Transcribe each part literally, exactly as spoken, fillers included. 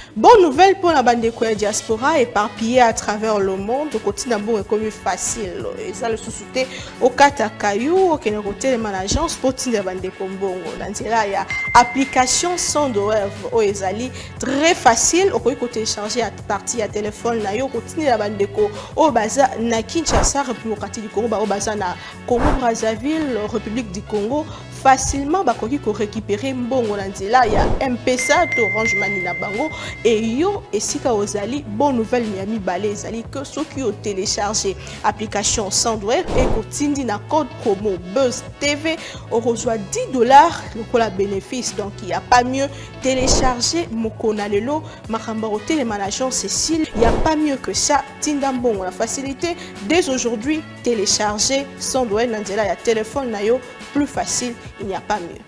Bonne nouvelle pour la bande de diaspora éparpillée à travers le monde. Au côté d'un bon comme facile. Et ça le sous-souté au Katakayou, au côté de mon agence pour la bande de Kombongo. Dans là, il y a application sans douleur au Ezali très facile. Au côté télécharger à partir à téléphone là, au côté de la bande de Ko au Baza na Kinshasa, République du Congo, au Baza na Congo Brazzaville, République du Congo. Facilement bakoki ko récupérer mbongo na nzela ya M P S A to Orange Money na bango et yo esika ozali bonne nouvelle miami balé ezali que ceux qui ont téléchargé application Sandware et kotindi na code promo Buzz T V on reçoit dix dollars le kola bénéfice donc il y a pas mieux télécharger mokona lelo makamba au télémanagement Cécile il y a pas mieux que ça tinda mbongo la facilité dès aujourd'hui télécharger Sandware na nzela ya téléphone na yo plus facile, il n'y a pas mieux.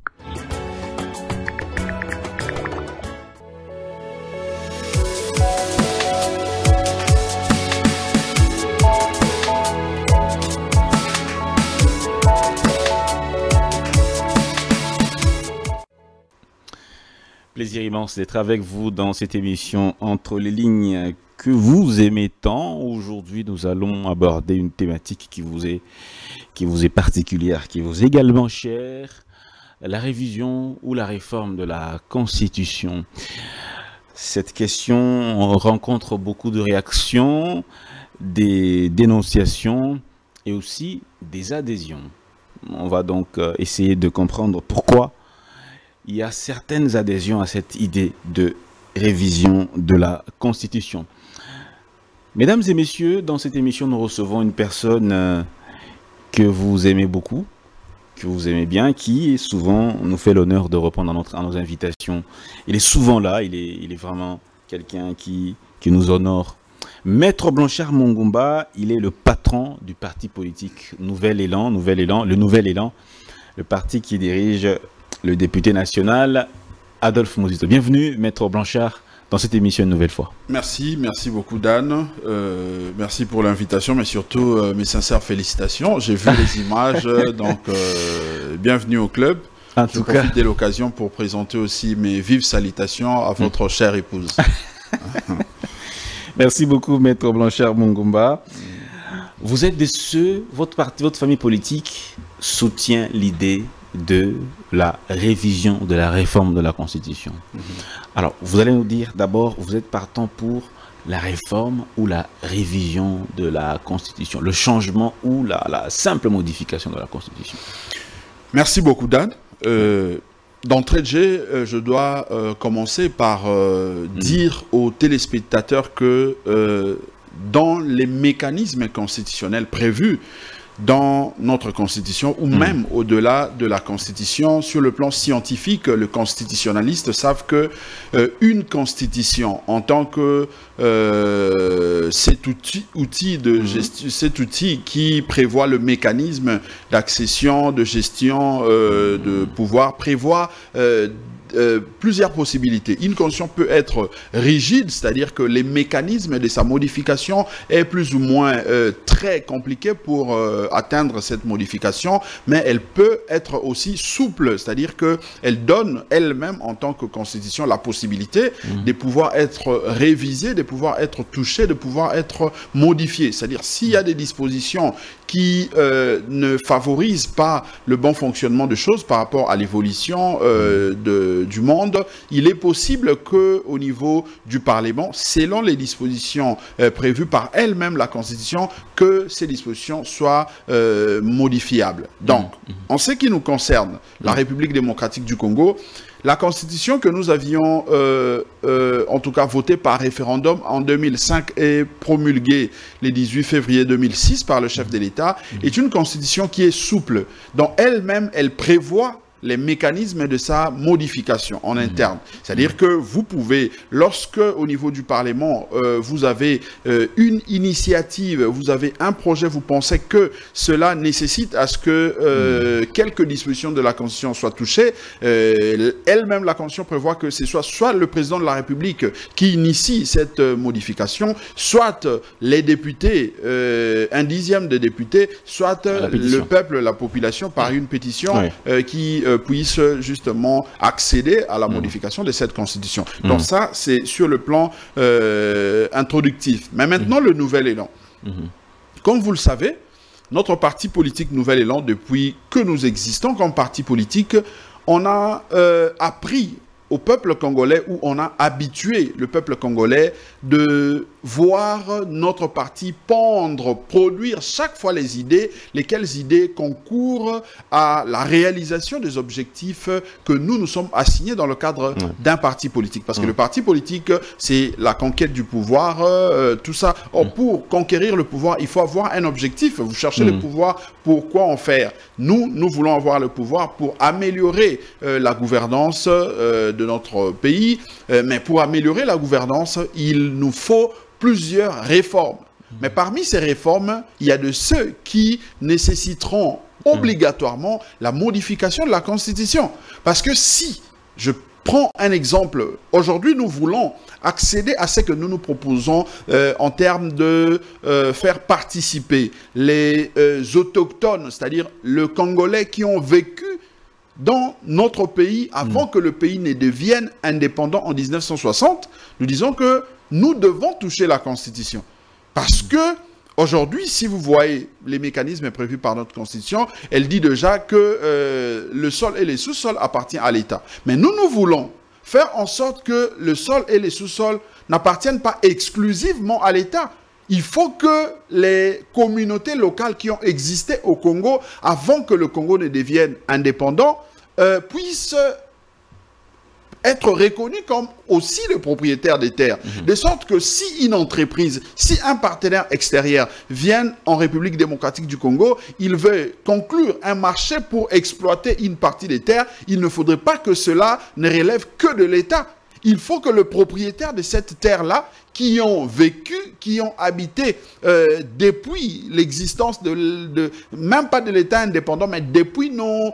Plaisir immense d'être avec vous dans cette émission Entre les lignes que vous aimez tant. Aujourd'hui, nous allons aborder une thématique qui vous est qui vous est particulière, qui vous est également chère, la révision ou la réforme de la Constitution. Cette question rencontre beaucoup de réactions, des dénonciations et aussi des adhésions. On va donc essayer de comprendre pourquoi il y a certaines adhésions à cette idée de révision de la Constitution. Mesdames et messieurs, dans cette émission, nous recevons une personne euh, que vous aimez beaucoup, que vous aimez bien, qui souvent nous fait l'honneur de répondre à, notre, à nos invitations. Il est souvent là, il est, il est vraiment quelqu'un qui, qui nous honore. Maître Blanchard Mongumba, il est le patron du parti politique Nouvel Élan, Nouvel Élan, le Nouvel Élan, le parti qui dirige le député national Adolphe Muzito. Bienvenue, Maître Blanchard, dans cette émission une nouvelle fois. Merci, merci beaucoup Dan, euh, merci pour l'invitation, mais surtout euh, mes sincères félicitations. J'ai vu les images, donc euh, bienvenue au club. En Je tout profite cas de l'occasion pour présenter aussi mes vives salutations à votre mmh. chère épouse. Merci beaucoup, Maître Blanchard Mongumba. Vous êtes de ceux, votre parti, votre famille politique soutient l'idée de la révision, de la réforme de la Constitution. Mm-hmm. Alors, vous allez nous dire d'abord, vous êtes partant pour la réforme ou la révision de la Constitution, le changement ou la, la simple modification de la Constitution. Merci beaucoup, Dan. Euh, D'entrée de jeu, euh, je dois euh, commencer par euh, mm. dire aux téléspectateurs que euh, dans les mécanismes constitutionnels prévus dans notre Constitution ou mmh. même au-delà de la Constitution, sur le plan scientifique, les constitutionnalistes savent que euh, une Constitution, en tant que euh, cet outil, outil de mmh. gestion, cet outil qui prévoit le mécanisme d'accession, de gestion, euh, de pouvoir, prévoit euh, Euh, plusieurs possibilités. Une constitution peut être rigide, c'est-à-dire que les mécanismes de sa modification est plus ou moins euh, très compliqué pour euh, atteindre cette modification, mais elle peut être aussi souple, c'est-à-dire qu'elle donne elle-même en tant que constitution la possibilité mmh. de pouvoir être révisée, de pouvoir être touchée, de pouvoir être modifiée. C'est-à-dire s'il y a des dispositions qui euh, ne favorisent pas le bon fonctionnement de choses par rapport à l'évolution euh, de du monde, il est possible qu'au niveau du Parlement, selon les dispositions euh, prévues par elle-même la Constitution, que ces dispositions soient euh, modifiables. Donc, mmh. en ce qui nous concerne, la République démocratique du Congo, la Constitution que nous avions, euh, euh, en tout cas, votée par référendum en deux mille cinq et promulguée le dix-huit février deux mille six par le chef de l'État, mmh. est une Constitution qui est souple. Dans elle-même, elle prévoit les mécanismes de sa modification en interne. Mmh. C'est-à-dire que vous pouvez, lorsque au niveau du Parlement, euh, vous avez euh, une initiative, vous avez un projet, vous pensez que cela nécessite à ce que euh, mmh. quelques dispositions de la Constitution soient touchées, euh, elle-même la Constitution prévoit que ce soit soit le président de la République qui initie cette euh, modification, soit les députés, euh, un dixième des députés, soit le peuple, la population par une pétition ouais. euh, qui euh, puissent justement accéder à la mmh. modification de cette constitution. Mmh. Donc ça, c'est sur le plan euh, introductif. Mais maintenant, mmh. le Nouvel Élan. Mmh. Comme vous le savez, notre parti politique Nouvel Élan, depuis que nous existons comme parti politique, on a euh, appris au peuple congolais, où on a habitué le peuple congolais de voir notre parti pondre, produire chaque fois les idées, lesquelles idées concourent à la réalisation des objectifs que nous nous sommes assignés dans le cadre mmh. d'un parti politique. Parce mmh. que le parti politique, c'est la conquête du pouvoir, euh, tout ça. Or, mmh. pour conquérir le pouvoir, il faut avoir un objectif. Vous cherchez mmh. le pouvoir, pour quoi en faire? Nous, nous voulons avoir le pouvoir pour améliorer euh, la gouvernance euh, de notre pays, euh, mais pour améliorer la gouvernance, il nous faut plusieurs réformes. Mais parmi ces réformes, il y a de ceux qui nécessiteront obligatoirement la modification de la Constitution. Parce que si, je prends un exemple, aujourd'hui nous voulons accéder à ce que nous nous proposons euh, en termes de euh, faire participer les euh, autochtones, c'est-à-dire le Congolais qui ont vécu dans notre pays avant mmh. que le pays ne devienne indépendant en mille neuf cent soixante, nous disons que nous devons toucher la Constitution. Parce que aujourd'hui, si vous voyez les mécanismes prévus par notre Constitution, elle dit déjà que euh, le sol et les sous-sols appartiennent à l'État. Mais nous, nous voulons faire en sorte que le sol et les sous-sols n'appartiennent pas exclusivement à l'État. Il faut que les communautés locales qui ont existé au Congo, avant que le Congo ne devienne indépendant, euh, puissent être reconnus comme aussi le propriétaire des terres. Mmh. De sorte que si une entreprise, si un partenaire extérieur vient en République démocratique du Congo, il veut conclure un marché pour exploiter une partie des terres, il ne faudrait pas que cela ne relève que de l'État. Il faut que le propriétaire de cette terre-là, qui ont vécu, qui ont habité euh, depuis l'existence de, de, même pas de l'État indépendant, mais depuis nos...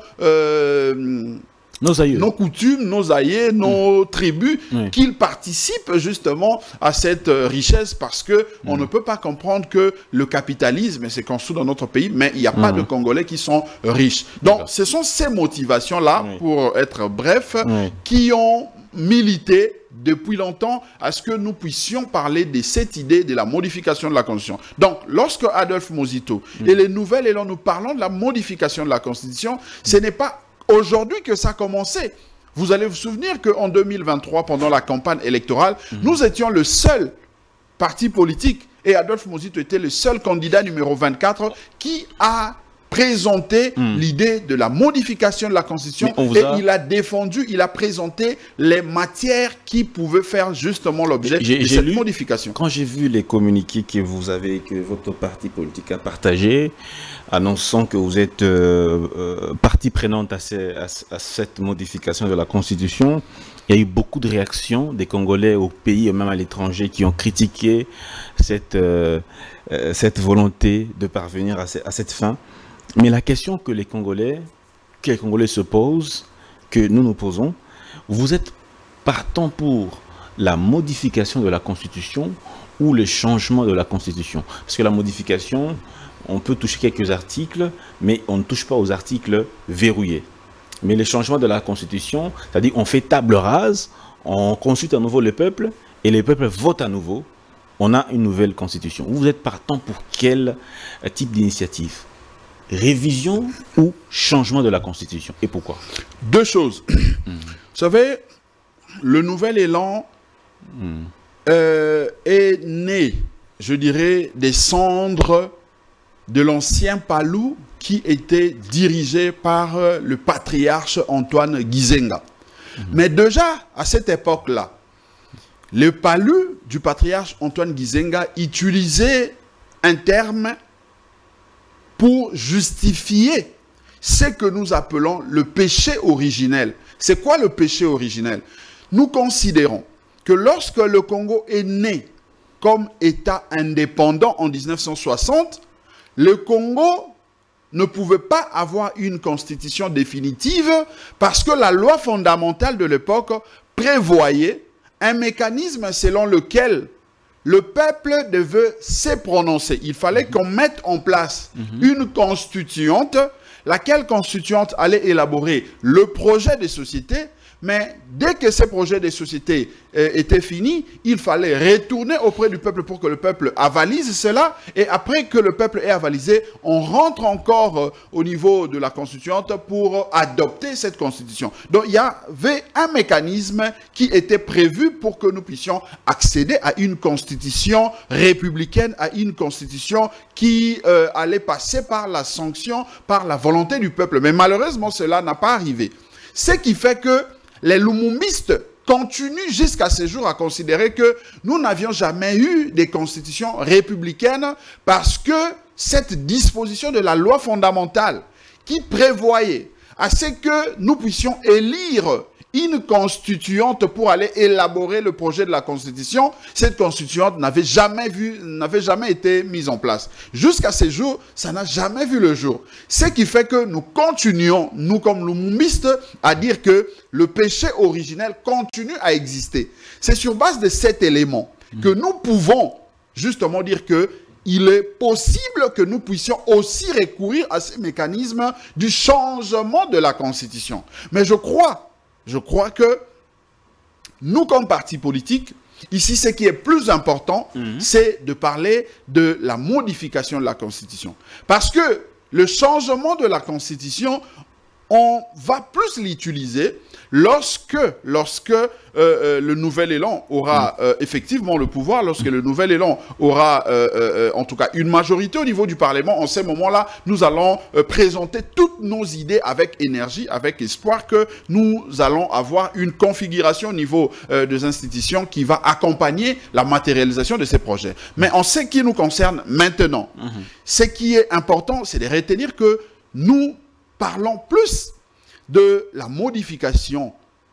Euh, Nos aïeux. Nos coutumes, nos aïeux, nos mmh. tribus, mmh. qu'ils participent justement à cette euh, richesse, parce que mmh. on ne peut pas comprendre que le capitalisme s'est construit dans notre pays, mais il n'y a mmh. pas de Congolais qui sont riches. Donc, ce sont ces motivations-là, mmh. pour être bref, mmh. qui ont milité depuis longtemps à ce que nous puissions parler de cette idée de la modification de la Constitution. Donc, lorsque Adolphe Mozito mmh. et les Nouvelles Élan nous parlons de la modification de la Constitution, mmh. ce n'est pas aujourd'hui que ça a commencé. Vous allez vous souvenir qu'en deux mille vingt-trois, pendant la campagne électorale, mmh. nous étions le seul parti politique, et Adolphe Mozito était le seul candidat numéro vingt-quatre qui a présenté mmh. l'idée de la modification de la Constitution, et a... il a défendu, il a présenté les matières qui pouvaient faire justement l'objet de cette lu, modification. Quand j'ai vu les communiqués que vous avez, que votre parti politique a partagé, annonçant que vous êtes euh, euh, partie prenante à, ces, à, à cette modification de la Constitution, il y a eu beaucoup de réactions des Congolais au pays et même à l'étranger qui ont critiqué cette, euh, euh, cette volonté de parvenir à, ce, à cette fin. Mais la question que les Congolais, que les Congolais se posent, que nous nous posons, vous êtes partant pour la modification de la Constitution ou le changement de la Constitution? Parce que la modification, on peut toucher quelques articles, mais on ne touche pas aux articles verrouillés. Mais les changements de la Constitution, c'est-à-dire on fait table rase, on consulte à nouveau le peuple, et le peuple vote à nouveau, on a une nouvelle Constitution. Vous êtes partant pour quel type d'initiative? Révision ou changement de la Constitution? Et pourquoi? Deux choses. Mmh. Vous savez, le Nouvel Élan mmh. euh, est né, je dirais, des cendres de l'ancien Palou qui était dirigé par euh, le patriarche Antoine Gizenga. Mmh. Mais déjà, à cette époque-là, le Palou du patriarche Antoine Gizenga utilisait un terme pour justifier ce que nous appelons le péché originel. C'est quoi le péché originel? Nous considérons que lorsque le Congo est né comme État indépendant en mille neuf cent soixante, le Congo ne pouvait pas avoir une constitution définitive parce que la loi fondamentale de l'époque prévoyait un mécanisme selon lequel le peuple devait se prononcer. Il fallait qu'on mette en place mmh. une constituante, laquelle constituante allait élaborer le projet des sociétés. Mais dès que ces projets des sociétés euh, étaient finis, il fallait retourner auprès du peuple pour que le peuple avalise cela. Et après que le peuple ait avalisé, on rentre encore euh, au niveau de la constituante pour euh, adopter cette constitution. Donc il y avait un mécanisme qui était prévu pour que nous puissions accéder à une constitution républicaine, à une constitution qui euh, allait passer par la sanction, par la volonté du peuple. Mais malheureusement, cela n'a pas arrivé. Ce qui fait que les lumumbistes continuent jusqu'à ce jour à considérer que nous n'avions jamais eu des constitutions républicaines parce que cette disposition de la loi fondamentale qui prévoyait à ce que nous puissions élire une constituante pour aller élaborer le projet de la constitution, cette constituante n'avait jamais vu, n'avait jamais été mise en place. Jusqu'à ce jour, ça n'a jamais vu le jour. Ce qui fait que nous continuons, nous comme lumumbistes, à dire que le péché originel continue à exister. C'est sur base de cet élément que nous pouvons justement dire que il est possible que nous puissions aussi recourir à ces mécanismes du changement de la constitution. Mais je crois Je crois que nous, comme parti politique, ici, ce qui est plus important, mmh. c'est de parler de la modification de la Constitution. Parce que le changement de la Constitution, on va plus l'utiliser lorsque, lorsque euh, euh, le nouvel élan aura euh, effectivement le pouvoir, lorsque le nouvel élan aura euh, euh, en tout cas une majorité au niveau du Parlement. En ce moment-là, nous allons euh, présenter toutes nos idées avec énergie, avec espoir que nous allons avoir une configuration au niveau euh, des institutions qui va accompagner la matérialisation de ces projets. Mais en ce qui nous concerne maintenant, mmh. ce qui est important, c'est de retenir que nous parlons plus de la modification,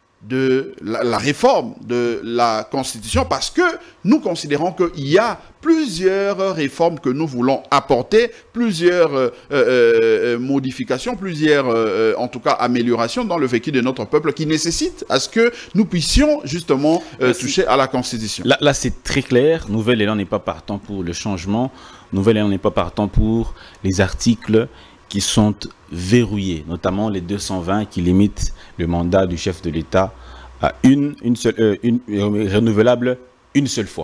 de la, la réforme de la Constitution, parce que nous considérons qu'il y a plusieurs réformes que nous voulons apporter, plusieurs euh, euh, modifications, plusieurs, euh, en tout cas, améliorations dans le vécu de notre peuple qui nécessitent à ce que nous puissions justement euh, toucher à la Constitution. Là, là c'est très clair. Nouvel Élan n'est pas partant pour le changement. Nouvel Élan n'est pas partant pour les articles qui sont verrouillés, notamment les deux cent vingt qui limitent le mandat du chef de l'État à une, une seule, euh, une, euh, renouvelable une seule fois.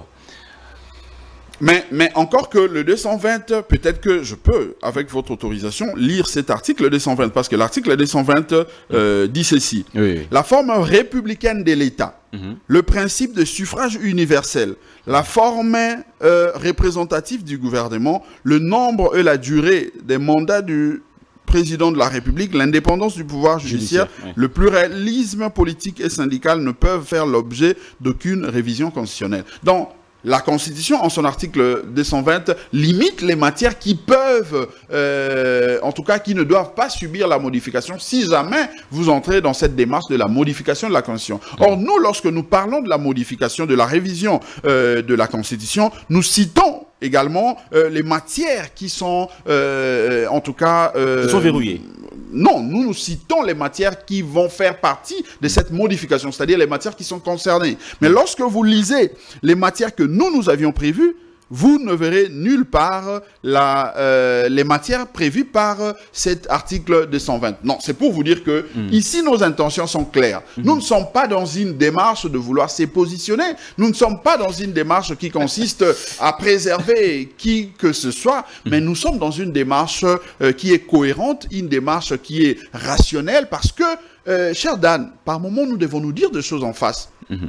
Mais, mais encore que le deux cent vingt, peut-être que je peux, avec votre autorisation, lire cet article deux cent vingt, parce que l'article deux cent vingt euh, dit ceci. Oui, oui. La forme républicaine de l'État, mm-hmm. le principe de suffrage universel, la forme euh, représentative du gouvernement, le nombre et la durée des mandats du président de la République, l'indépendance du pouvoir judiciaire, judiciaire oui. le pluralisme politique et syndical ne peuvent faire l'objet d'aucune révision constitutionnelle. Donc, la Constitution, en son article deux cent vingt, limite les matières qui peuvent, euh, en tout cas, qui ne doivent pas subir la modification si jamais vous entrez dans cette démarche de la modification de la Constitution. Or, nous, lorsque nous parlons de la modification, de la révision euh, de la Constitution, nous citons également euh, les matières qui sont, euh, en tout cas... Euh, Elles sont verrouillées. Non, nous nous citons les matières qui vont faire partie de cette modification, c'est-à-dire les matières qui sont concernées. Mais lorsque vous lisez les matières que nous, nous avions prévues, vous ne verrez nulle part la, euh, les matières prévues par cet article deux cent vingt. Non, c'est pour vous dire que mmh. ici, nos intentions sont claires. Mmh. Nous ne sommes pas dans une démarche de vouloir se positionner. Nous ne sommes pas dans une démarche qui consiste à préserver qui que ce soit, mmh. mais nous sommes dans une démarche euh, qui est cohérente, une démarche qui est rationnelle, parce que, euh, cher Dan, par moments, nous devons nous dire des choses en face. Mmh.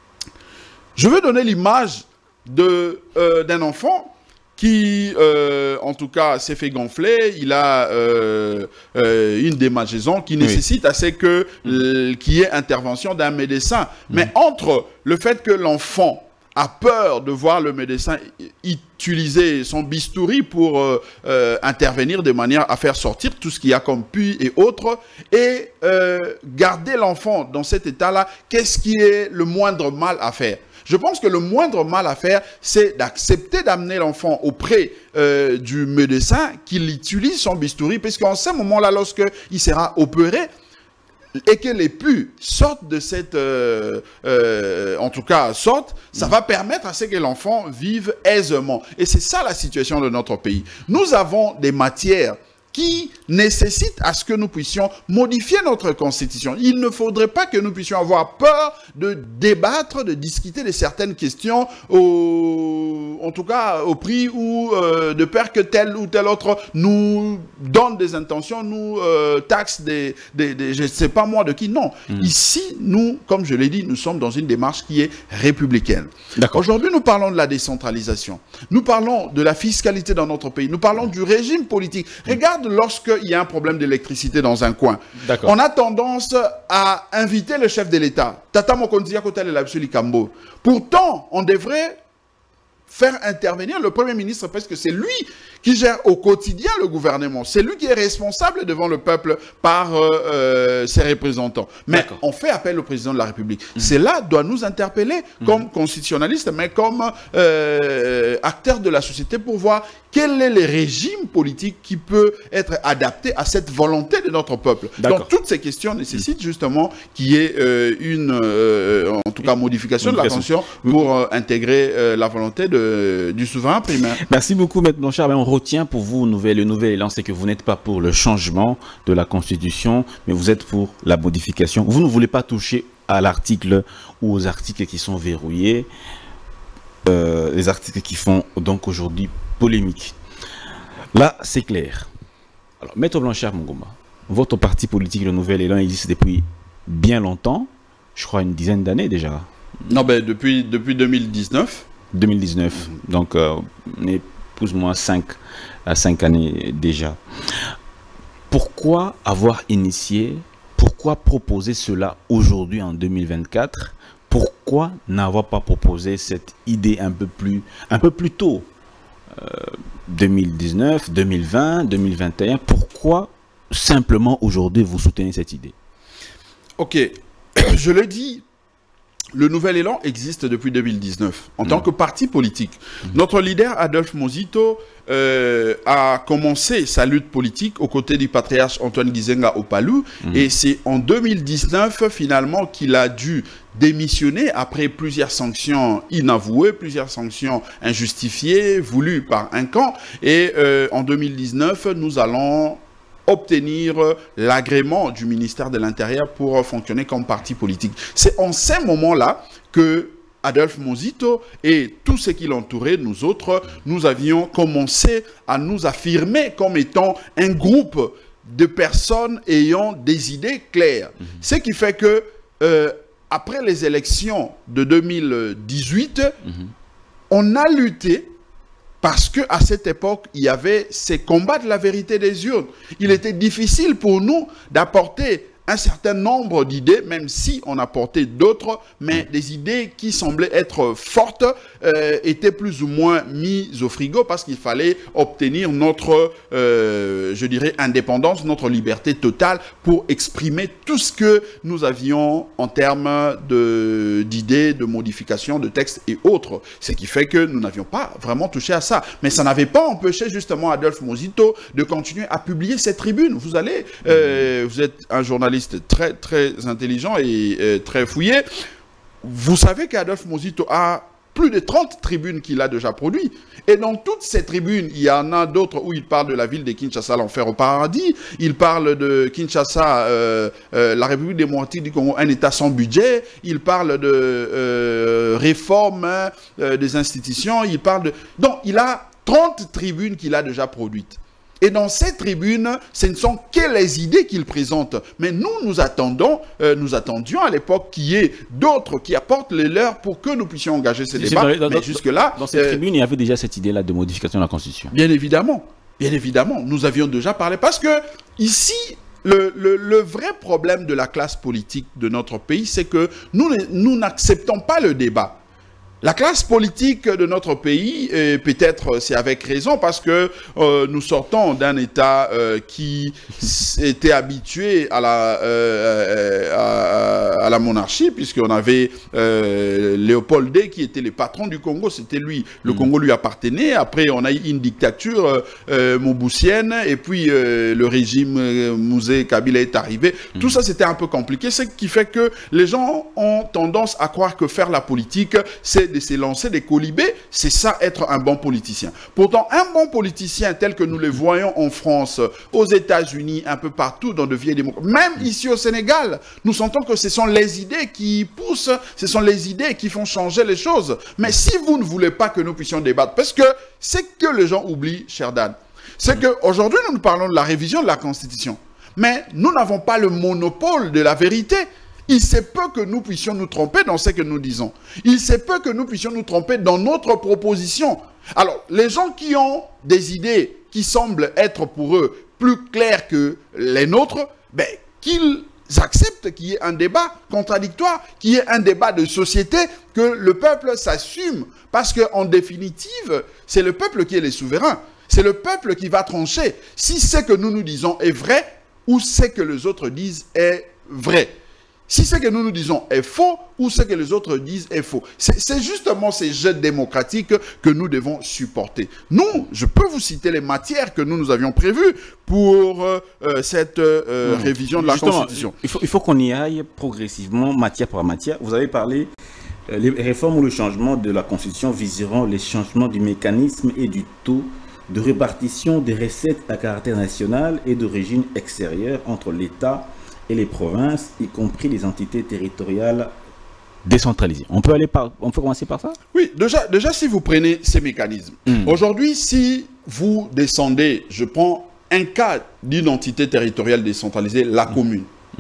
Je veux donner l'image de euh, d'un enfant qui, euh, en tout cas, s'est fait gonfler. Il a euh, euh, une démangeaison qui nécessite oui. assez que euh, qu'il y ait intervention d'un médecin. Mmh. Mais entre le fait que l'enfant a peur de voir le médecin utiliser son bistouri pour euh, euh, intervenir de manière à faire sortir tout ce qu'il y a comme puits et autres, et euh, garder l'enfant dans cet état-là, qu'est-ce qui est le moindre mal à faire? Je pense que le moindre mal à faire, c'est d'accepter d'amener l'enfant auprès euh, du médecin, qu'il utilise son bistouri, puisqu'en ce moment-là, lorsqu'il sera opéré, et que les pus sortent de cette, euh, euh, en tout cas, sortent, ça mmh. va permettre à ce que l'enfant vive aisément. Et c'est ça la situation de notre pays. Nous avons des matières qui nécessite à ce que nous puissions modifier notre constitution. Il ne faudrait pas que nous puissions avoir peur de débattre, de discuter de certaines questions, au, en tout cas au prix ou euh, de peur que tel ou tel autre nous donne des intentions, nous euh, taxe des, des, des, je ne sais pas moi de qui. Non. Mmh. Ici, nous, comme je l'ai dit, nous sommes dans une démarche qui est républicaine. Aujourd'hui, nous parlons de la décentralisation. Nous parlons de la fiscalité dans notre pays. Nous parlons du régime politique. Regarde lorsqu'il y a un problème d'électricité dans un coin. On a tendance à inviter le chef de l'État. Tata Mokonzi Akotel et l'Absoli Kambo. Pourtant, on devrait faire intervenir le Premier ministre parce que c'est lui qui gère au quotidien le gouvernement. C'est lui qui est responsable devant le peuple par euh, euh, ses représentants. Mais on fait appel au président de la République. Mmh. Cela doit nous interpeller mmh. comme constitutionnalistes, mais comme euh, acteurs de la société pour voir quel est le régime politique qui peut être adapté à cette volonté de notre peuple. Donc toutes ces questions nécessitent mmh. justement qu'il y ait euh, une, euh, en tout cas, modification, modification. de la Constitution pour euh, intégrer euh, la volonté de, du souverain primaire. Merci beaucoup, Maître Blanchard. On retient pour vous nouvelle, le nouvel élan, c'est que vous n'êtes pas pour le changement de la Constitution, mais vous êtes pour la modification. Vous ne voulez pas toucher à l'article ou aux articles qui sont verrouillés, euh, les articles qui font donc aujourd'hui polémique. Là, c'est clair. Alors, Maître Blanchard Mungoma, votre parti politique, le nouvel élan, existe depuis bien longtemps, je crois une dizaine d'années déjà. Non, ben depuis, depuis deux mille dix-neuf. deux mille dix-neuf, mmh. donc euh, on est plus ou moins cinq à cinq années déjà. Pourquoi avoir initié, pourquoi proposer cela aujourd'hui en deux mille vingt-quatre? Pourquoi n'avoir pas proposé cette idée un peu plus, un peu plus tôt, euh, deux mille dix-neuf, deux mille vingt, deux mille vingt et un? Pourquoi simplement aujourd'hui vous soutenez cette idée? Ok, je le dis. Le Nouvel Élan existe depuis deux mille dix-neuf en mmh. tant que parti politique. Mmh. Notre leader Adolphe Mozito euh, a commencé sa lutte politique aux côtés du patriarche Antoine Gizenga Opalou mmh. et c'est en deux mille dix-neuf finalement qu'il a dû démissionner après plusieurs sanctions inavouées, plusieurs sanctions injustifiées, voulues par un camp. Et euh, en deux mille dix-neuf, nous allons obtenir l'agrément du ministère de l'Intérieur pour fonctionner comme parti politique. C'est en ces moments-là que Adolphe Mozito et tous ceux qui l'entouraient, nous autres, nous avions commencé à nous affirmer comme étant un groupe de personnes ayant des idées claires. Mmh. Ce qui fait que, euh, après les élections de deux mille dix-huit, mmh. on a lutté parce qu'à cette époque, il y avait ces combats de la vérité des urnes. Il était difficile pour nous d'apporter un certain nombre d'idées, même si on apportait d'autres, mais des idées qui semblaient être fortes euh, étaient plus ou moins mises au frigo parce qu'il fallait obtenir notre, euh, je dirais, indépendance, notre liberté totale pour exprimer tout ce que nous avions en termes d'idées, de, de modifications, de textes et autres. Ce qui fait que nous n'avions pas vraiment touché à ça. Mais ça n'avait pas empêché justement Adolphe Mozito de continuer à publier cette tribune. Vous allez, euh, vous êtes un journaliste très très intelligent et euh, très fouillé. Vous savez qu'Adolphe Mozito a plus de trente tribunes qu'il a déjà produites. Et dans toutes ces tribunes, il y en a d'autres où il parle de la ville de Kinshasa, l'enfer au paradis. Il parle de Kinshasa, euh, euh, la République démocratique du Congo, un État sans budget. Il parle de euh, réforme hein, euh, des institutions. Il parle de... Donc, il a trente tribunes qu'il a déjà produites. Et dans ces tribunes, ce ne sont que les idées qu'il présente. Mais nous, nous attendons, euh, nous attendions à l'époque qu'il y ait d'autres qui apportent les leurs pour que nous puissions engager ces débats. Dans, Mais jusque-là... Dans cette euh, tribune, il y avait déjà cette idée-là de modification de la Constitution. Bien évidemment. Bien évidemment. Nous avions déjà parlé. Parce que ici... Le, le, le vrai problème de la classe politique de notre pays, c'est que nous, nous n'acceptons pas le débat. La classe politique de notre pays, peut-être c'est avec raison, parce que euh, nous sortons d'un État euh, qui était habitué à la, euh, à, à la monarchie, puisqu'on avait euh, Léopold deux qui était le patron du Congo, c'était lui, le mmh. Congo lui appartenait. Après, on a eu une dictature euh, mobusienne, et puis euh, le régime euh, Mouzé Kabila est arrivé. Mmh. Tout ça, c'était un peu compliqué, ce qui fait que les gens ont tendance à croire que faire la politique, c'est de se lancer des colibés, c'est ça être un bon politicien. Pourtant, un bon politicien tel que nous le voyons en France, aux États-Unis, un peu partout dans de vieilles démocraties, même ici au Sénégal, nous sentons que ce sont les idées qui poussent, ce sont les idées qui font changer les choses. Mais si vous ne voulez pas que nous puissions débattre, parce que c'est que les gens oublient, cher Dan, c'est qu'aujourd'hui, nous nous parlons de la révision de la Constitution. Mais nous n'avons pas le monopole de la vérité. Il se peut que nous puissions nous tromper dans ce que nous disons. Il se peut que nous puissions nous tromper dans notre proposition. Alors, les gens qui ont des idées qui semblent être pour eux plus claires que les nôtres, ben, qu'ils acceptent qu'il y ait un débat contradictoire, qu'il y ait un débat de société, que le peuple s'assume. Parce qu'en définitive, c'est le peuple qui est le souverain. C'est le peuple qui va trancher si ce que nous nous disons est vrai ou ce que les autres disent est vrai. Si ce que nous nous disons est faux ou ce que les autres disent est faux. C'est justement ces jeux démocratiques que nous devons supporter. Nous, je peux vous citer les matières que nous nous avions prévues pour euh, cette euh, mmh. révision de la Justement, Constitution. Il faut, il faut qu'on y aille progressivement, matière par matière. Vous avez parlé, euh, les réformes ou le changement de la Constitution viseront les changements du mécanisme et du taux de répartition des recettes à caractère national et d'origine extérieure entre l'État et les provinces, y compris les entités territoriales décentralisées. On peut aller par, on peut commencer par ça? Oui, déjà, déjà si vous prenez ces mécanismes, mmh. aujourd'hui, si vous descendez, je prends un cas d'une entité territoriale décentralisée, la mmh. commune. Mmh.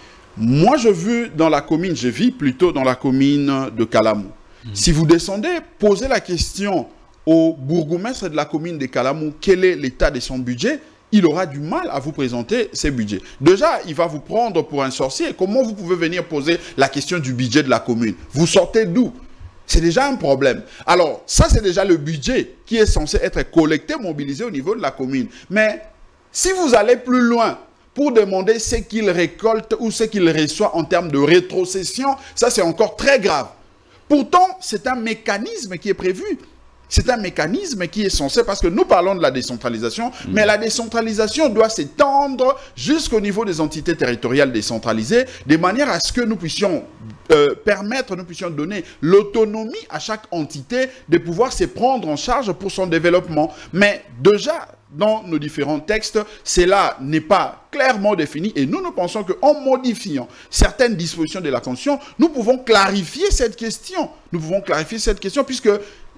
Moi, je vis dans la commune, je vis plutôt dans la commune de Kalamou. Mmh. Si vous descendez, posez la question au bourgmestre de la commune de Kalamou, quel est l'état de son budget, il aura du mal à vous présenter ses budgets. Déjà, il va vous prendre pour un sorcier. Comment vous pouvez venir poser la question du budget de la commune? Vous sortez d'où? C'est déjà un problème. Alors, ça, c'est déjà le budget qui est censé être collecté, mobilisé au niveau de la commune. Mais si vous allez plus loin pour demander ce qu'il récolte ou ce qu'il reçoit en termes de rétrocession, ça, c'est encore très grave. Pourtant, c'est un mécanisme qui est prévu. C'est un mécanisme qui est censé, parce que nous parlons de la décentralisation, mmh. mais la décentralisation doit s'étendre jusqu'au niveau des entités territoriales décentralisées, de manière à ce que nous puissions euh, permettre, nous puissions donner l'autonomie à chaque entité de pouvoir se prendre en charge pour son développement. Mais déjà, dans nos différents textes, cela n'est pas clairement défini et nous, nous pensons qu'en modifiant certaines dispositions de la Constitution, nous pouvons clarifier cette question. Nous pouvons clarifier cette question puisque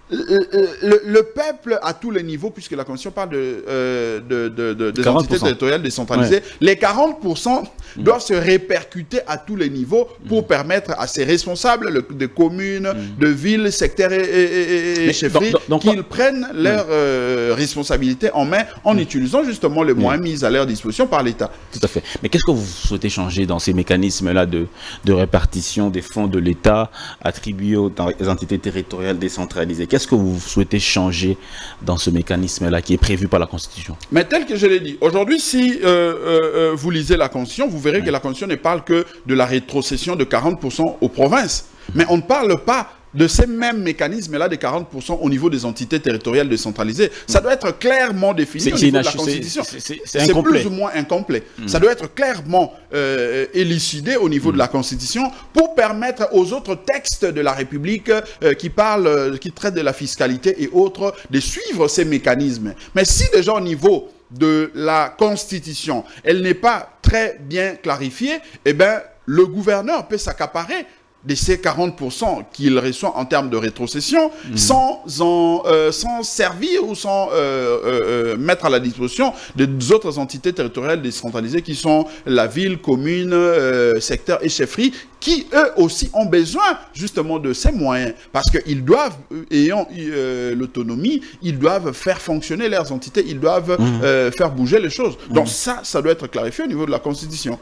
Le, le, le peuple à tous les niveaux, puisque la Constitution parle de, euh, de, de, de, des entités territoriales décentralisées, ouais. les quarante pour cent mmh. doivent se répercuter à tous les niveaux pour mmh. permettre à ces responsables le, de communes, mmh. de villes, secteurs et, et, et chefferies qu'ils prennent mmh. leurs euh, responsabilités en main en mmh. utilisant justement les moyens mmh. mis à leur disposition par l'État. Tout à fait. Mais qu'est-ce que vous souhaitez changer dans ces mécanismes-là de, de répartition des fonds de l'État attribués aux entités territoriales décentralisées? Qu'est-ce que vous souhaitez changer dans ce mécanisme-là qui est prévu par la Constitution? Mais tel que je l'ai dit, aujourd'hui, si euh, euh, vous lisez la Constitution, vous verrez ouais. que la Constitution ne parle que de la rétrocession de quarante pour cent aux provinces. Mais on ne parle pas de ces mêmes mécanismes-là de quarante pour cent au niveau des entités territoriales décentralisées. Ça doit être clairement défini au niveau de la Constitution. C'est plus ou moins incomplet. Mmh. Ça doit être clairement euh, élucidé au niveau mmh. de la Constitution pour permettre aux autres textes de la République euh, qui parlent, euh, qui traitent de la fiscalité et autres, de suivre ces mécanismes. Mais si déjà au niveau de la Constitution, elle n'est pas très bien clarifiée, eh bien, le gouverneur peut s'accaparer de ces quarante pour cent qu'il reçoit en termes de rétrocession, mmh. sans, en, euh, sans servir ou sans euh, euh, mettre à la disposition des autres entités territoriales décentralisées qui sont la ville, commune, euh, secteur et chefferie, qui eux aussi ont besoin justement de ces moyens. Parce qu'ils doivent, ayant euh, l'autonomie, ils doivent faire fonctionner leurs entités, ils doivent mmh. euh, faire bouger les choses. Mmh. Donc ça, ça doit être clarifié au niveau de la Constitution.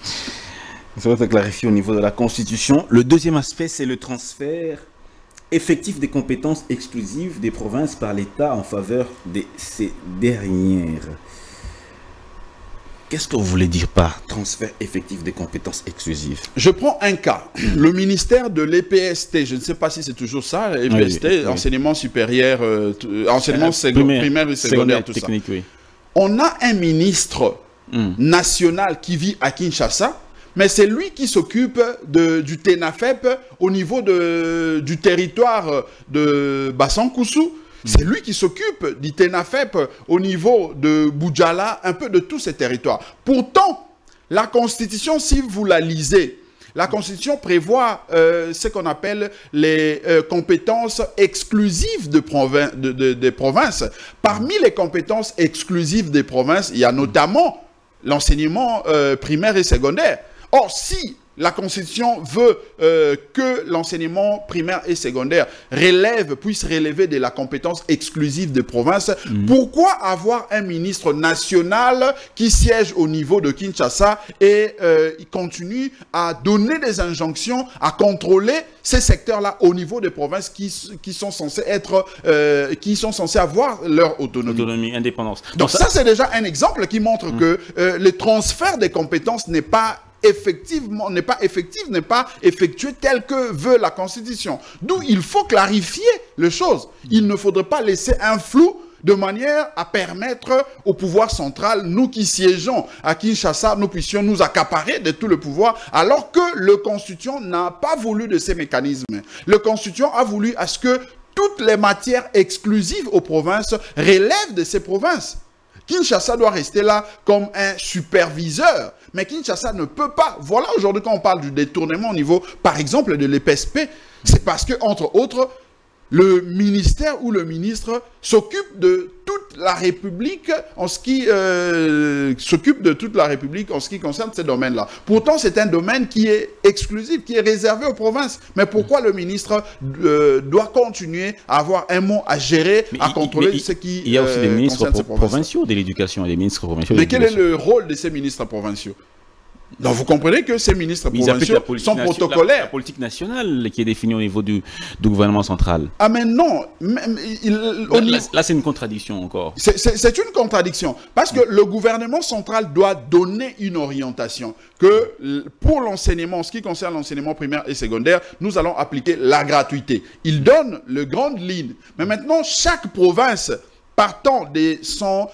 Ça va être clarifié au niveau de la Constitution. Le deuxième aspect, c'est le transfert effectif des compétences exclusives des provinces par l'État en faveur de ces dernières. Qu'est-ce que vous voulez dire par transfert effectif des compétences exclusives? Je prends un cas. Le ministère de l'E P S T, je ne sais pas si c'est toujours ça, l'E P S T, oui, oui. enseignement supérieur, euh, enseignement euh, primaire, primaire et secondaire, tout technique, ça. Oui. On a un ministre mm. national qui vit à Kinshasa, mais c'est lui qui s'occupe du TENAFEP au niveau de, du territoire de Bassan-Koussou. C'est lui qui s'occupe du TENAFEP au niveau de Boudjala, un peu de tous ces territoires. Pourtant, la Constitution, si vous la lisez, la Constitution prévoit euh, ce qu'on appelle les euh, compétences exclusives de provin de, de, des provinces. Parmi les compétences exclusives des provinces, il y a notamment l'enseignement euh, primaire et secondaire. Or, si la Constitution veut euh, que l'enseignement primaire et secondaire relève, puisse relever de la compétence exclusive des provinces, mmh. pourquoi avoir un ministre national qui siège au niveau de Kinshasa et euh, il continue à donner des injonctions, à contrôler ces secteurs-là au niveau des provinces qui, qui sont censés être, euh, qui sont censés avoir leur autonomie. Autonomie, indépendance. Donc, Donc ça, ça c'est déjà un exemple qui montre mmh. que euh, le transfert des compétences n'est pas effectivement n'est pas effectif, n'est pas effectué tel que veut la Constitution. D'où il faut clarifier les choses. Il ne faudrait pas laisser un flou de manière à permettre au pouvoir central, nous qui siégeons à Kinshasa, nous puissions nous accaparer de tout le pouvoir, alors que le Constitution n'a pas voulu de ces mécanismes. Le Constitution a voulu à ce que toutes les matières exclusives aux provinces relèvent de ces provinces. Kinshasa doit rester là comme un superviseur. Mais Kinshasa ne peut pas. Voilà aujourd'hui quand on parle du détournement au niveau, par exemple, de l'E P S P, c'est parce que, entre autres, le ministère ou le ministre s'occupe de toute la République en ce qui euh, s'occupe de toute la République en ce qui concerne ces domaines-là. Pourtant, c'est un domaine qui est exclusif, qui est réservé aux provinces. Mais pourquoi le ministre euh, doit continuer à avoir un mot à gérer, mais à il, contrôler ce qui Il y a aussi euh, des ministres pro provinciaux de l'éducation et des ministres provinciaux. Mais quel est le rôle de ces ministres provinciaux? Donc vous comprenez que ces ministres provinciaux sont protocolaires. La, la politique nationale qui est définie au niveau du, du gouvernement central. Ah mais non. Il, là, là, là c'est une contradiction encore. C'est une contradiction. Parce que le gouvernement central doit donner une orientation. Que pour l'enseignement, en ce qui concerne l'enseignement primaire et secondaire, nous allons appliquer la gratuité. Il donne les grandes lignes. Mais maintenant, chaque province, partant de son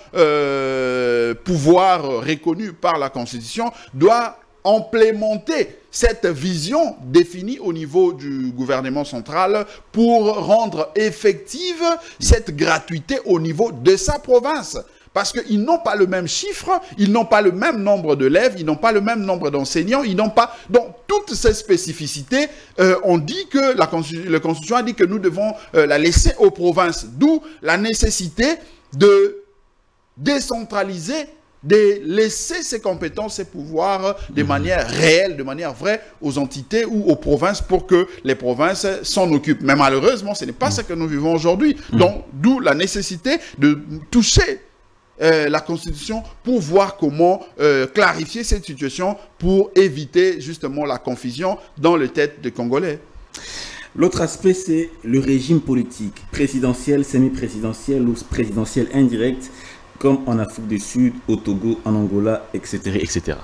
euh, pouvoir reconnu par la Constitution, doit implémenter cette vision définie au niveau du gouvernement central pour rendre effective cette gratuité au niveau de sa province. Parce qu'ils n'ont pas le même chiffre, ils n'ont pas le même nombre d'élèves, ils n'ont pas le même nombre d'enseignants, ils n'ont pas... Donc, toutes ces spécificités, euh, on dit que la Constitution, la Constitution a dit que nous devons euh, la laisser aux provinces. D'où la nécessité de décentraliser, de laisser ces compétences, ces pouvoirs de manière réelle, de manière vraie aux entités ou aux provinces pour que les provinces s'en occupent. Mais malheureusement, ce n'est pas ce que nous vivons aujourd'hui. Donc, d'où la nécessité de toucher Euh, la Constitution pour voir comment euh, clarifier cette situation pour éviter justement la confusion dans les têtes des Congolais. L'autre aspect, c'est le régime politique, présidentiel, semi-présidentiel ou présidentiel indirect, comme en Afrique du Sud, au Togo, en Angola, et cetera, et cetera.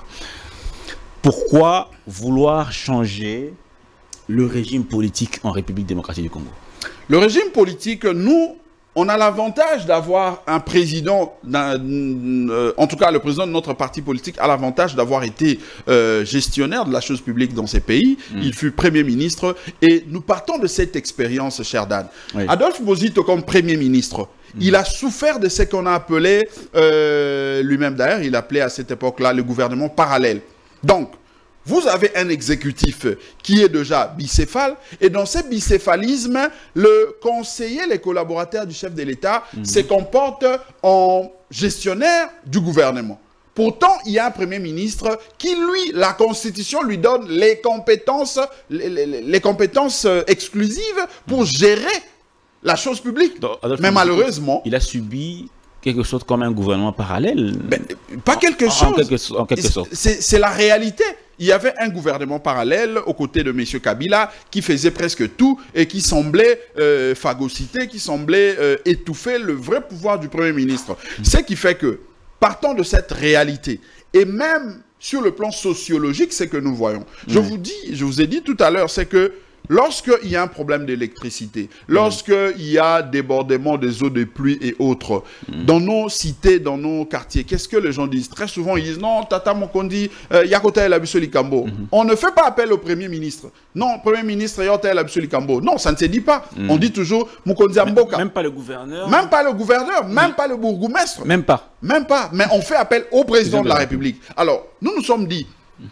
Pourquoi vouloir changer le régime politique en République démocratique du Congo? Le régime politique, nous... on a l'avantage d'avoir un président, euh, en tout cas le président de notre parti politique a l'avantage d'avoir été euh, gestionnaire de la chose publique dans ces pays. Mm. Il fut Premier ministre et nous partons de cette expérience, cher Dan. Oui. Adolphe Bozito comme Premier ministre, mm. il a souffert de ce qu'on a appelé, euh, lui-même d'ailleurs, il appelait à cette époque-là le gouvernement parallèle. Donc, vous avez un exécutif qui est déjà bicéphale, et dans ce bicéphalisme, le conseiller, les collaborateurs du chef de l'État mmh. se comportent en gestionnaire du gouvernement. Pourtant, il y a un Premier ministre qui, lui, la Constitution lui donne les compétences, les, les, les compétences exclusives pour gérer la chose publique. Donc, mais malheureusement... Il a subi... quelque chose comme un gouvernement parallèle. Ben, pas quelque chose. En quelque, en quelque sorte. C'est la réalité. Il y avait un gouvernement parallèle aux côtés de M. Kabila qui faisait presque tout et qui semblait euh, phagocyter, qui semblait euh, étouffer le vrai pouvoir du Premier ministre. Mmh. Ce qui fait que, partant de cette réalité, et même sur le plan sociologique, c'est que nous voyons. Je mmh. vous dis, je vous ai dit tout à l'heure, c'est que lorsqu'il y a un problème d'électricité, lorsqu'il y a débordement des eaux de pluie et autres, mmh. dans nos cités, dans nos quartiers, qu'est-ce que les gens disent? Très souvent, ils disent, non, Tata Mokondi, euh, Yakota El Abusoli Kambo. Mmh. On ne fait pas appel au Premier ministre. Non, Premier ministre, Yakota El Abusoli Kambo. Non, ça ne se dit pas. Mmh. On dit toujours, Mokondi Amboka. Même pas le gouverneur. Même pas le gouverneur, même oui. pas le bourgmestre. Même pas. Même pas. Mais on fait appel au président de la République. Alors, nous nous sommes dit,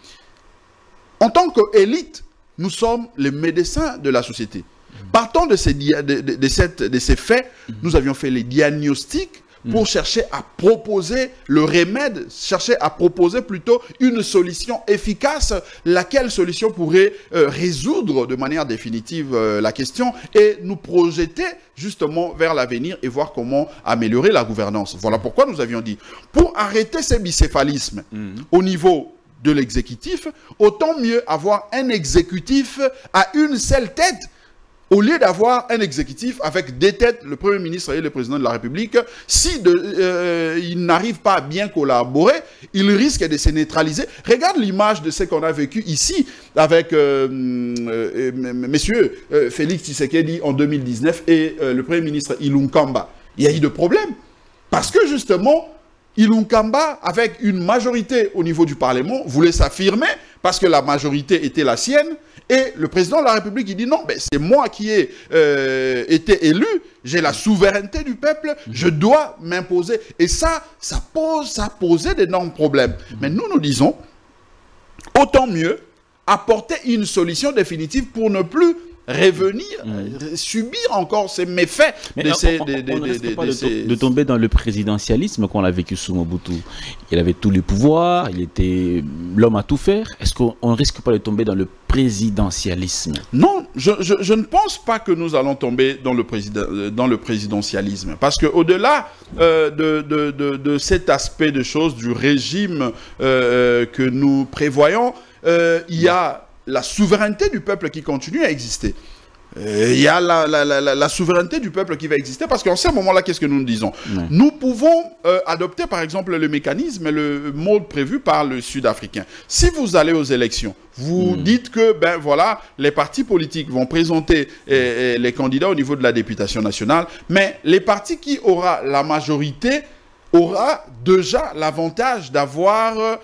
en tant qu'élite, nous sommes les médecins de la société. Mmh. Partant de ces, de, de, de, cette, de ces faits, mmh. nous avions fait les diagnostics pour mmh. chercher à proposer le remède, chercher à proposer plutôt une solution efficace, laquelle solution pourrait euh, résoudre de manière définitive euh, la question et nous projeter justement vers l'avenir et voir comment améliorer la gouvernance. Voilà pourquoi nous avions dit, pour arrêter ces bicéphalismes mmh. au niveau de l'exécutif, autant mieux avoir un exécutif à une seule tête au lieu d'avoir un exécutif avec des têtes, le Premier ministre et le Président de la République. Si de, euh, ils n'arrivent pas à bien collaborer, ils risquent de se neutraliser. Regarde l'image de ce qu'on a vécu ici avec euh, euh, monsieur euh, Félix Tshisekedi en deux mille dix-neuf et euh, le Premier ministre Ilunga Kamba. Il y a eu de problèmes parce que justement, Ilunga Kamba, avec une majorité au niveau du Parlement, voulait s'affirmer parce que la majorité était la sienne. Et le président de la République, il dit non, ben c'est moi qui ai euh, été élu, j'ai la souveraineté du peuple, je dois m'imposer. Et ça, ça pose, ça posait d'énormes problèmes. Mais nous, nous disons, autant mieux apporter une solution définitive pour ne plus revenir, mmh. subir encore ces méfaits. Mais de on, ces, on, de, de, on de, risque de, pas de, de, de, de tomber dans le présidentialisme qu'on a vécu sous Mobutu. Il avait tous les pouvoirs, il était l'homme à tout faire. Est-ce qu'on ne risque pas de tomber dans le présidentialisme? Non, je, je, je ne pense pas que nous allons tomber dans le, président, dans le présidentialisme. Parce qu'au-delà euh, de, de, de, de cet aspect de choses, du régime euh, que nous prévoyons, euh, il y a la souveraineté du peuple qui continue à exister. Il y a la, la, la, la souveraineté du peuple qui va exister parce qu'en ce moment-là, qu'est-ce que nous nous disons? Ouais. Nous pouvons euh, adopter par exemple le mécanisme, le mode prévu par le Sud-Africain. Si vous allez aux élections, vous mmh. dites que ben voilà, les partis politiques vont présenter eh, eh, les candidats au niveau de la députation nationale, mais les partis qui aura la majorité aura déjà l'avantage d'avoir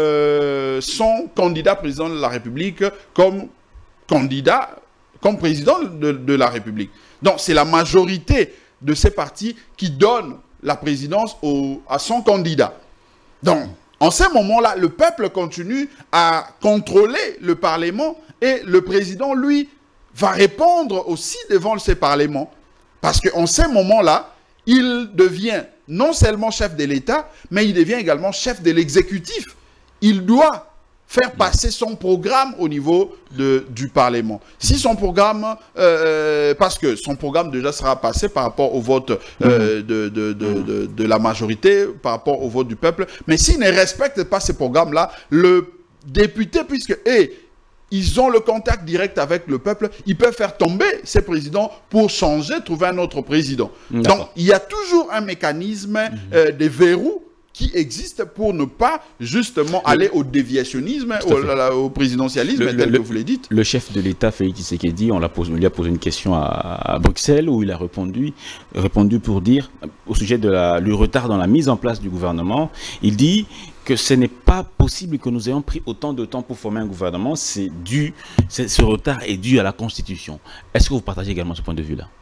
euh, son candidat président de la République comme candidat, comme président de, de la République. Donc, c'est la majorité de ces partis qui donne la présidence au, à son candidat. Donc, en ce moment-là, le peuple continue à contrôler le Parlement et le président, lui, va répondre aussi devant ces parlements. Parce qu'en ce moment-là, il devient non seulement chef de l'État, mais il devient également chef de l'exécutif. Il doit faire passer son programme au niveau de, du Parlement. Si son programme, euh, parce que son programme déjà sera passé par rapport au vote euh, de, de, de, de, de la majorité, par rapport au vote du peuple, mais s'il ne respecte pas ce programme-là, le député, puisque et, ils ont le contact direct avec le peuple, ils peuvent faire tomber ces présidents pour changer, trouver un autre président. Donc, il y a toujours un mécanisme euh, des verrous qui existe pour ne pas justement le, aller au déviationnisme, au, au présidentialisme, le, tel le, que vous l'avez dit. Le chef de l'État, Félix Tshisekedi, on, l'a posé, on lui a posé une question à, à Bruxelles où il a répondu, répondu pour dire, au sujet de la, du retard dans la mise en place du gouvernement, il dit que ce n'est pas possible que nous ayons pris autant de temps pour former un gouvernement, c'est dû, ce retard est dû à la Constitution. Est-ce que vous partagez également ce point de vue-là?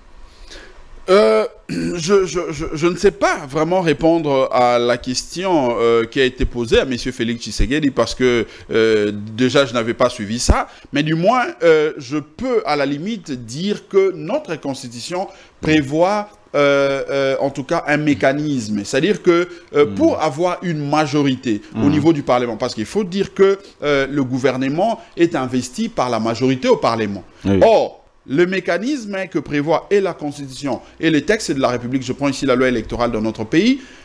Euh, je, je, je, je ne sais pas vraiment répondre à la question euh, qui a été posée à M. Félix Tshisekedi parce que euh, déjà je n'avais pas suivi ça, mais du moins euh, je peux à la limite dire que notre constitution prévoit euh, euh, en tout cas un mécanisme, c'est-à-dire que euh, mmh. pour avoir une majorité mmh. au niveau du Parlement, parce qu'il faut dire que euh, le gouvernement est investi par la majorité au Parlement. Oui. Or, le mécanisme que prévoit et la Constitution et les textes de la République, je prends ici la loi électorale dans notre pays,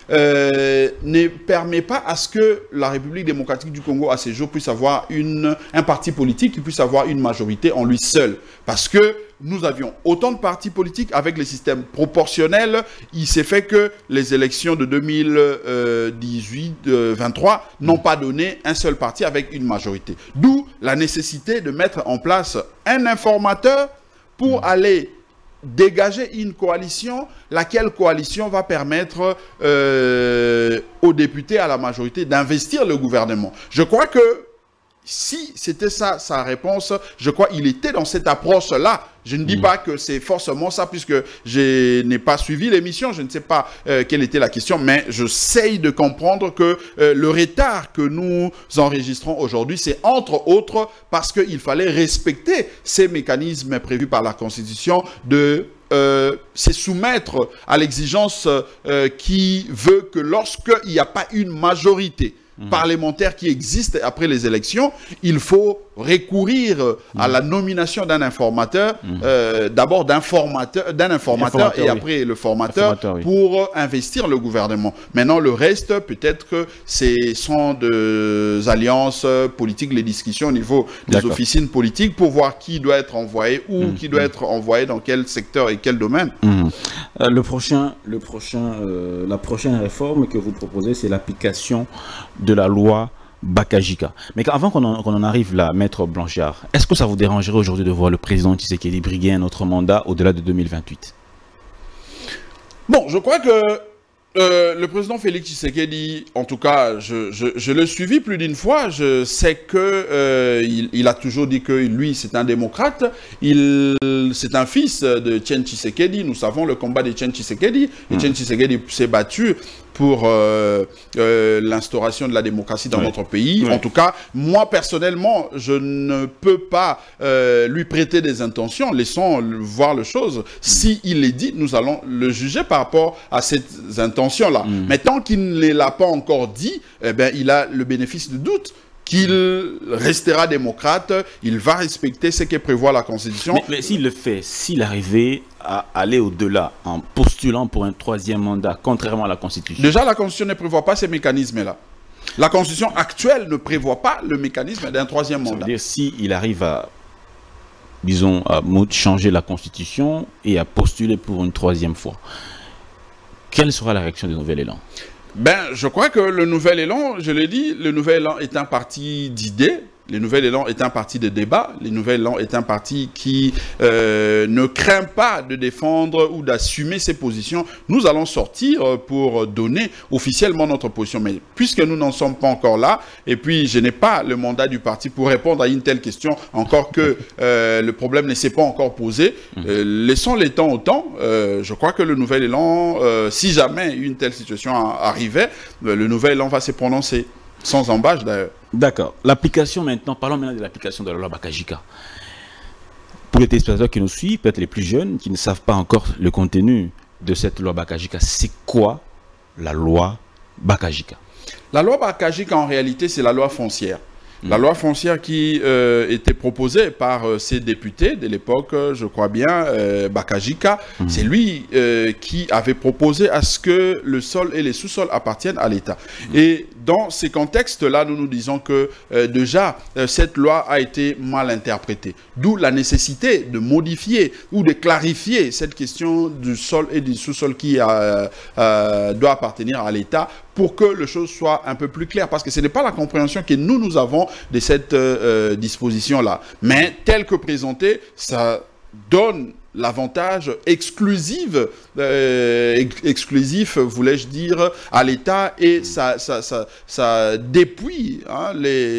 euh, ne permet pas à ce que la République démocratique du Congo, à ces jours, puisse avoir une, un parti politique qui puisse avoir une majorité en lui seul. Parce que nous avions autant de partis politiques avec les systèmes proportionnels. Il s'est fait que les élections de deux mille dix-huit vingt-trois n'ont pas donné un seul parti avec une majorité. D'où la nécessité de mettre en place un informateur pour aller dégager une coalition, laquelle coalition va permettre euh, aux députés, à la majorité, d'investir le gouvernement. Je crois que si c'était ça sa réponse, je crois qu'il était dans cette approche-là. Je ne dis mmh. pas que c'est forcément ça, puisque je n'ai pas suivi l'émission, je ne sais pas euh, quelle était la question, mais j'essaye de comprendre que euh, le retard que nous enregistrons aujourd'hui, c'est entre autres parce qu'il fallait respecter ces mécanismes prévus par la Constitution de euh, se soumettre à l'exigence euh, qui veut que lorsqu'il n'y a pas une majorité parlementaire qui existe après les élections, il faut recourir à la nomination d'un informateur, mmh. euh, d'abord d'un formateur, d'un informateur, informateur et oui. après le formateur oui. pour investir le gouvernement. Maintenant, le reste, peut-être que ce sont des alliances politiques, les discussions au niveau des officines politiques pour voir qui doit être envoyé, où, mmh. qui doit mmh. être envoyé, dans quel secteur et quel domaine. Mmh. Euh, le prochain, le prochain, euh, la prochaine réforme que vous proposez, c'est l'application de la loi Bakajika. Mais avant qu'on en, qu'on en arrive là, Maître Blanchard, est-ce que ça vous dérangerait aujourd'hui de voir le président Tshisekedi briguer un autre mandat au-delà de deux mille vingt-huit? Bon, je crois que euh, le président Félix Tshisekedi, en tout cas, je, je, je l'ai suivi plus d'une fois, je sais que euh, il, il a toujours dit que lui, c'est un démocrate, il, c'est un fils de Tien Tshisekedi, nous savons le combat de Tien Tshisekedi, et Tien Tshisekedi s'est battu pour euh, euh, l'instauration de la démocratie dans oui. notre pays. Oui. En tout cas, moi, personnellement, je ne peux pas euh, lui prêter des intentions. Laissons voir les choses. Mm. S'il les dit, nous allons le juger par rapport à ces intentions-là. Mm. Mais tant qu'il ne l'a pas encore dit, eh ben, il a le bénéfice du doute qu'il restera démocrate, il va respecter ce que prévoit la Constitution. Mais, mais s'il le fait, s'il arrivait à aller au-delà en postulant pour un troisième mandat, contrairement à la Constitution. Déjà, la Constitution ne prévoit pas ces mécanismes-là. La Constitution actuelle ne prévoit pas le mécanisme d'un troisième mandat. Ça veut dire s'il arrive à, disons, à changer la Constitution et à postuler pour une troisième fois, quelle sera la réaction du Nouvel Élan? Ben, je crois que le Nouvel Élan, je l'ai dit, le Nouvel Élan est un parti d'idées. Le Nouvel Élan est un parti de débat. Le Nouvel Élan est un parti qui euh, ne craint pas de défendre ou d'assumer ses positions. Nous allons sortir pour donner officiellement notre position. Mais puisque nous n'en sommes pas encore là, et puis je n'ai pas le mandat du parti pour répondre à une telle question, encore que euh, le problème ne s'est pas encore posé, euh, laissons les temps au temps. Euh, je crois que le Nouvel Élan, euh, si jamais une telle situation arrivait, le Nouvel Élan va se prononcer. Sans embâche d'ailleurs. D'accord. L'application maintenant, parlons maintenant de l'application de la loi Bakajika. Pour les téléspectateurs qui nous suivent, peut-être les plus jeunes, qui ne savent pas encore le contenu de cette loi Bakajika, c'est quoi la loi Bakajika? La loi Bakajika, en réalité, c'est la loi foncière. La loi foncière qui euh, était proposée par euh, ces députés de l'époque, je crois bien, euh, Bakajika, mmh. c'est lui euh, qui avait proposé à ce que le sol et les sous-sols appartiennent à l'État. Mmh. Et dans ces contextes-là, nous nous disons que euh, déjà, euh, cette loi a été mal interprétée. D'où la nécessité de modifier ou de clarifier cette question du sol et du sous-sol qui euh, euh, doit appartenir à l'État pour que les choses soient un peu plus claires. Parce que ce n'est pas la compréhension que nous, nous avons de cette euh, disposition-là. Mais tel que présenté, ça donne l'avantage exclusif, euh, ex exclusif, voulais-je dire, à l'État et ça, ça, ça, ça dépouille hein,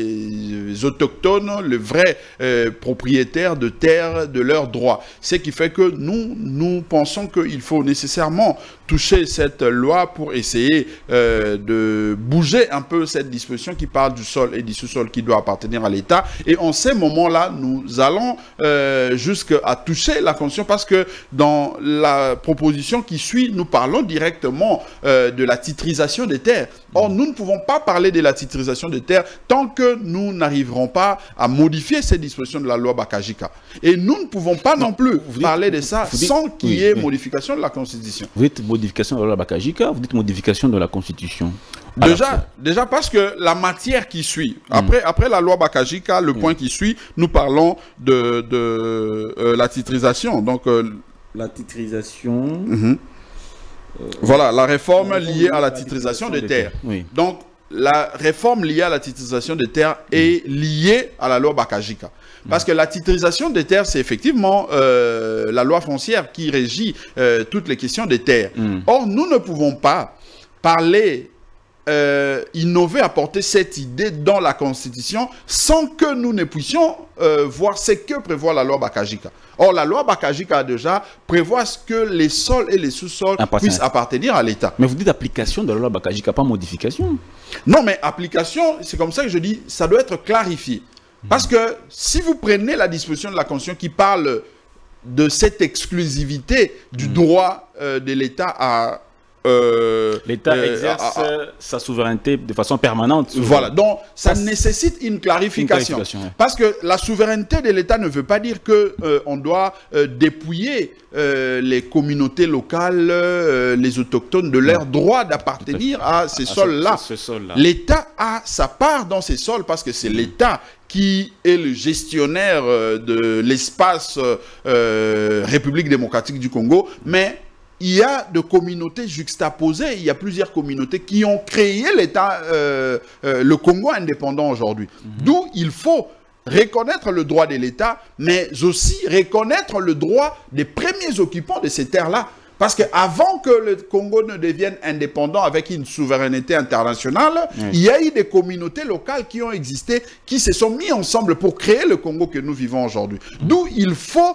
les autochtones, les vrais euh, propriétaires de terres, de leurs droits. Ce qui fait que nous, nous pensons qu'il faut nécessairement toucher cette loi pour essayer euh, de bouger un peu cette disposition qui parle du sol et du sous-sol qui doit appartenir à l'État. Et en ces moments-là, nous allons euh, jusqu'à toucher la Constitution attention parce que dans la proposition qui suit, nous parlons directement euh, de la titrisation des terres. Or, nous ne pouvons pas parler de la titrisation des terres tant que nous n'arriverons pas à modifier ces dispositions de la loi Bakajika. Et nous ne pouvons pas non, non plus dites, parler de ça dites, sans qu'il y ait oui, modification de la Constitution. Vous dites modification de la loi Bakajika, vous dites modification de la Constitution. Déjà, déjà parce que la matière qui suit, après, mmh. après la loi Bakajika, le mmh. point qui suit, nous parlons de, de euh, la titrisation. Donc, euh, la titrisation... Mmh. Euh, voilà, la réforme liée à la titrisation des terres. Oui. Donc, la réforme liée à la titrisation des terres mmh. est liée à la loi Bakajika. Parce mmh. que la titrisation des terres, c'est effectivement euh, la loi foncière qui régit euh, toutes les questions des terres. Mmh. Or, nous ne pouvons pas parler... Euh, innover, apporter cette idée dans la Constitution sans que nous ne puissions euh, voir ce que prévoit la loi Bakajika. Or, la loi Bakajika déjà prévoit que les sols et les sous-sols puissent appartenir à l'État. Mais vous dites application de la loi Bakajika, pas modification. Non, mais application, c'est comme ça que je dis, ça doit être clarifié. Mmh. Parce que si vous prenez la disposition de la Constitution qui parle de cette exclusivité du mmh. droit euh, de l'État à... Euh, L'État euh, exerce ah, ah, sa souveraineté de façon permanente. Voilà, donc ça, ça nécessite une clarification. Une clarification ouais. Parce que la souveraineté de l'État ne veut pas dire qu'on euh, doit euh, dépouiller euh, les communautés locales, euh, les autochtones de leur ouais. droit d'appartenir à, à ces sols-là. Ce, ce sol L'État a sa part dans ces sols parce que c'est mmh. l'État qui est le gestionnaire euh, de l'espace euh, République démocratique du Congo, mais il y a de communautés juxtaposées, il y a plusieurs communautés qui ont créé l'État, euh, euh, le Congo indépendant aujourd'hui. Mm-hmm. D'où il faut reconnaître le droit de l'État, mais aussi reconnaître le droit des premiers occupants de ces terres-là. Parce qu'avant que le Congo ne devienne indépendant avec une souveraineté internationale, oui. il y a eu des communautés locales qui ont existé, qui se sont mis ensemble pour créer le Congo que nous vivons aujourd'hui. Mm-hmm. D'où il faut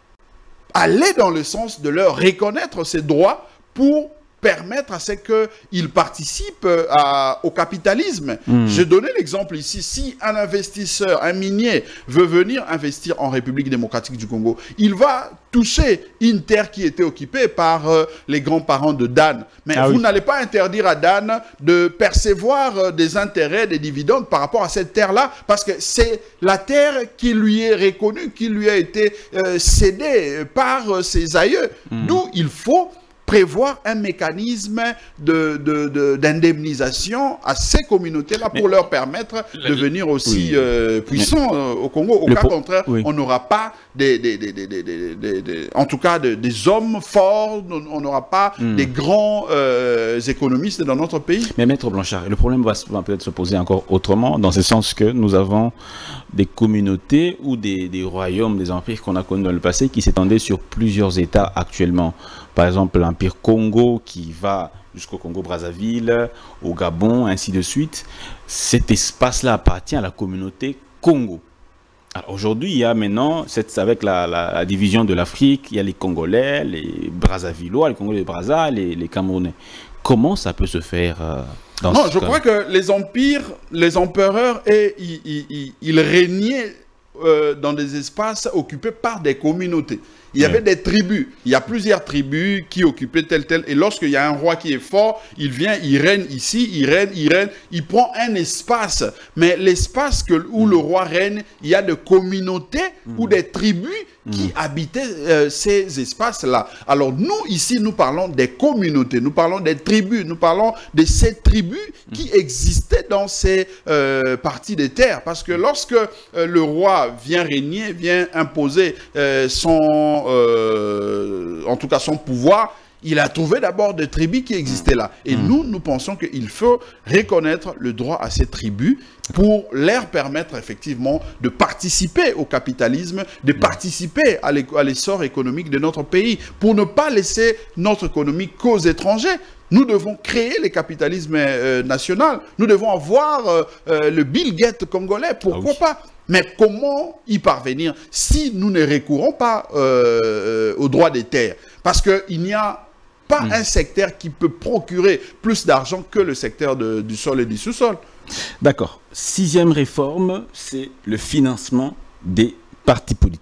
aller dans le sens de leur reconnaître ces droits pour permettre à ce qu'ils participent à, au capitalisme. Mmh. Je donnais l'exemple ici, si un investisseur, un minier veut venir investir en République démocratique du Congo, il va toucher une terre qui était occupée par euh, les grands-parents de Dan. Mais ah vous oui. n'allez pas interdire à Dan de percevoir euh, des intérêts, des dividendes par rapport à cette terre-là, parce que c'est la terre qui lui est reconnue, qui lui a été euh, cédée par euh, ses aïeux. Mmh. D'où il faut prévoir un mécanisme de, de, de, d'indemnisation à ces communautés-là pour leur permettre de venir aussi oui. euh, puissants euh, au Congo. Au cas contraire, oui. on n'aura pas, des, des, des, des, des, des, des, en tout cas, des, des hommes forts, on n'aura pas mm. des grands euh, économistes dans notre pays. Mais Maître Blanchard, le problème va, va peut-être se poser encore autrement, dans ce sens que nous avons des communautés ou des, des royaumes, des empires qu'on a connus dans le passé qui s'étendaient sur plusieurs États actuellement. Par exemple, l'Empire Congo qui va jusqu'au Congo-Brazzaville, au Gabon, ainsi de suite. Cet espace-là appartient à la communauté Congo. Aujourd'hui, il y a maintenant, cette, avec la, la, la division de l'Afrique, il y a les Congolais, les Brazzavillois, les Congolais de Brazza, les, les Camerounais. Comment ça peut se faire euh, dans Non, ce je cas? crois que les empires, les empereurs, et, ils, ils, ils régnaient euh, dans des espaces occupés par des communautés. Il y avait des tribus. Il y a plusieurs tribus qui occupaient tel, tel. Et lorsqu'il y a un roi qui est fort, il vient, il règne ici, il règne, il règne. Il prend un espace. Mais l'espace que, où mmh. le roi règne, il y a des communautés mmh. ou des tribus qui mmh. habitaient euh, ces espaces-là. Alors nous, ici, nous parlons des communautés. Nous parlons des tribus. Nous parlons de ces tribus mmh. qui existaient dans ces euh, parties des terres. Parce que lorsque euh, le roi vient régner, vient imposer euh, son... Euh, en tout cas son pouvoir, il a trouvé d'abord des tribus qui existaient là. Et mmh. nous, nous pensons qu'il faut reconnaître le droit à ces tribus pour leur permettre effectivement de participer au capitalisme, de mmh. participer à l'essor économique de notre pays, pour ne pas laisser notre économie qu'aux étrangers. Nous devons créer le capitalisme euh, national. Nous devons avoir euh, euh, le Bill Gates congolais. Pourquoi ah oui. pas? Mais comment y parvenir si nous ne recourons pas euh, au droit des terres? Parce qu'il n'y a pas mmh. un secteur qui peut procurer plus d'argent que le secteur de, du sol et du sous-sol. D'accord. Sixième réforme, c'est le financement des partis politiques.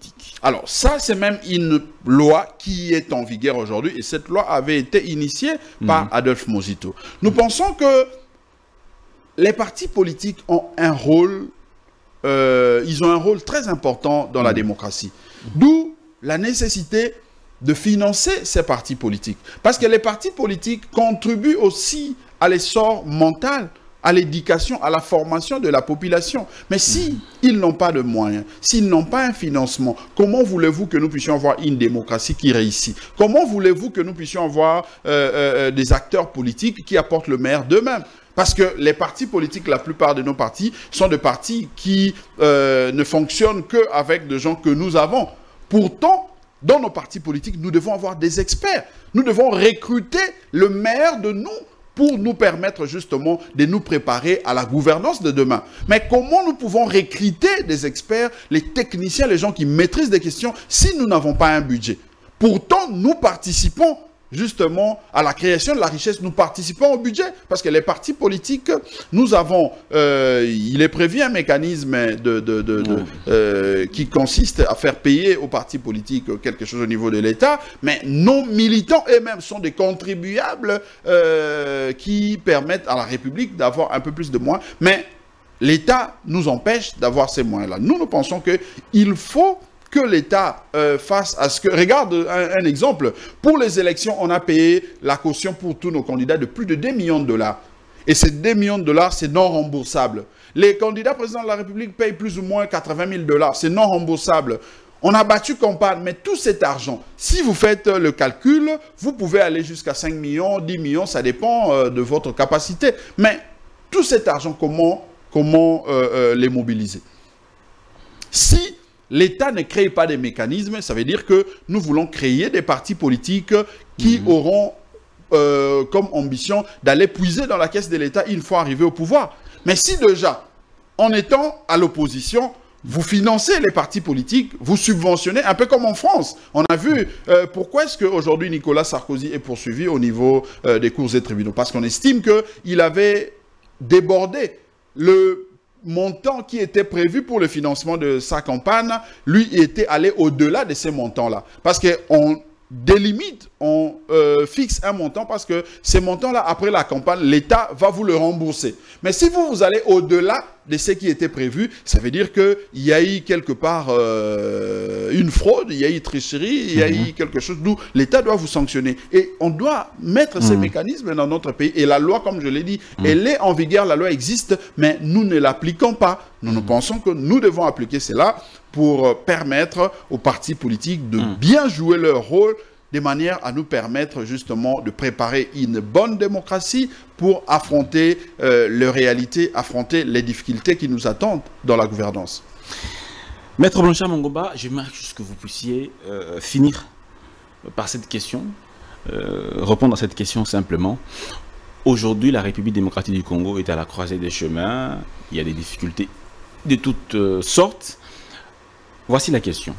Alors ça, c'est même une loi qui est en vigueur aujourd'hui, et cette loi avait été initiée mmh. par Adolphe Mosito. Nous mmh. pensons que les partis politiques ont un rôle, euh, ils ont un rôle très important dans mmh. la démocratie. Mmh. D'où la nécessité de financer ces partis politiques. Parce que les partis politiques contribuent aussi à l'essor mental, à l'éducation, à la formation de la population. Mais si ils n'ont pas de moyens, s'ils n'ont pas un financement, comment voulez-vous que nous puissions avoir une démocratie qui réussit? Comment voulez-vous que nous puissions avoir euh, euh, des acteurs politiques qui apportent le meilleur d'eux-mêmes? Parce que les partis politiques, la plupart de nos partis, sont des partis qui euh, ne fonctionnent qu'avec des gens que nous avons. Pourtant, dans nos partis politiques, nous devons avoir des experts. Nous devons recruter le meilleur de nous pour nous permettre justement de nous préparer à la gouvernance de demain. Mais comment nous pouvons recruter des experts, les techniciens, les gens qui maîtrisent des questions, si nous n'avons pas un budget? Pourtant, nous participons justement à la création de la richesse, nous participons au budget, parce que les partis politiques, nous avons, euh, il est prévu un mécanisme de, de, de, de, euh, qui consiste à faire payer aux partis politiques quelque chose au niveau de l'État, mais nos militants eux-mêmes sont des contribuables euh, qui permettent à la République d'avoir un peu plus de moyens, mais l'État nous empêche d'avoir ces moyens-là. Nous, nous pensons qu'il faut que l'État euh, fasse à ce que... Regarde un, un exemple. Pour les élections, on a payé la caution pour tous nos candidats de plus de deux millions de dollars. Et ces deux millions de dollars, c'est non remboursable. Les candidats présidents de la République payent plus ou moins quatre-vingt mille dollars. C'est non remboursable. On a battu campagne, mais tout cet argent, si vous faites le calcul, vous pouvez aller jusqu'à cinq millions, dix millions, ça dépend euh, de votre capacité. Mais tout cet argent, comment, comment euh, euh, les mobiliser? Si l'État ne crée pas des mécanismes, ça veut dire que nous voulons créer des partis politiques qui mmh. auront euh, comme ambition d'aller puiser dans la caisse de l'État une fois arrivé au pouvoir. Mais si déjà, en étant à l'opposition, vous financez les partis politiques, vous subventionnez, un peu comme en France. On a vu euh, pourquoi est-ce qu'aujourd'hui Nicolas Sarkozy est poursuivi au niveau euh, des cours et tribunaux. Parce qu'on estime qu'il avait débordé le montant qui était prévu pour le financement de sa campagne, lui était allé au-delà de ces montants-là. Parce qu'on délimite, on euh, fixe un montant parce que ces montants-là, après la campagne, l'État va vous le rembourser. Mais si vous, vous allez au-delà de ce qui était prévu, ça veut dire qu'il y a eu quelque part euh, une fraude, il y a eu tricherie, il y a mm-hmm. eu quelque chose d'où l'État doit vous sanctionner. Et on doit mettre mm-hmm. ces mécanismes dans notre pays. Et la loi, comme je l'ai dit, mm-hmm. elle est en vigueur, la loi existe, mais nous ne l'appliquons pas. Nous mm-hmm. nous pensons que nous devons appliquer cela pour permettre aux partis politiques de mm-hmm. bien jouer leur rôle, de manière à nous permettre justement de préparer une bonne démocratie pour affronter euh, les réalités, affronter les difficultés qui nous attendent dans la gouvernance. Maître Blanchard Mongomba, j'aimerais juste que vous puissiez euh, finir par cette question, euh, répondre à cette question simplement. Aujourd'hui, la République démocratique du Congo est à la croisée des chemins, il y a des difficultés de toutes euh, sortes. Voici la question.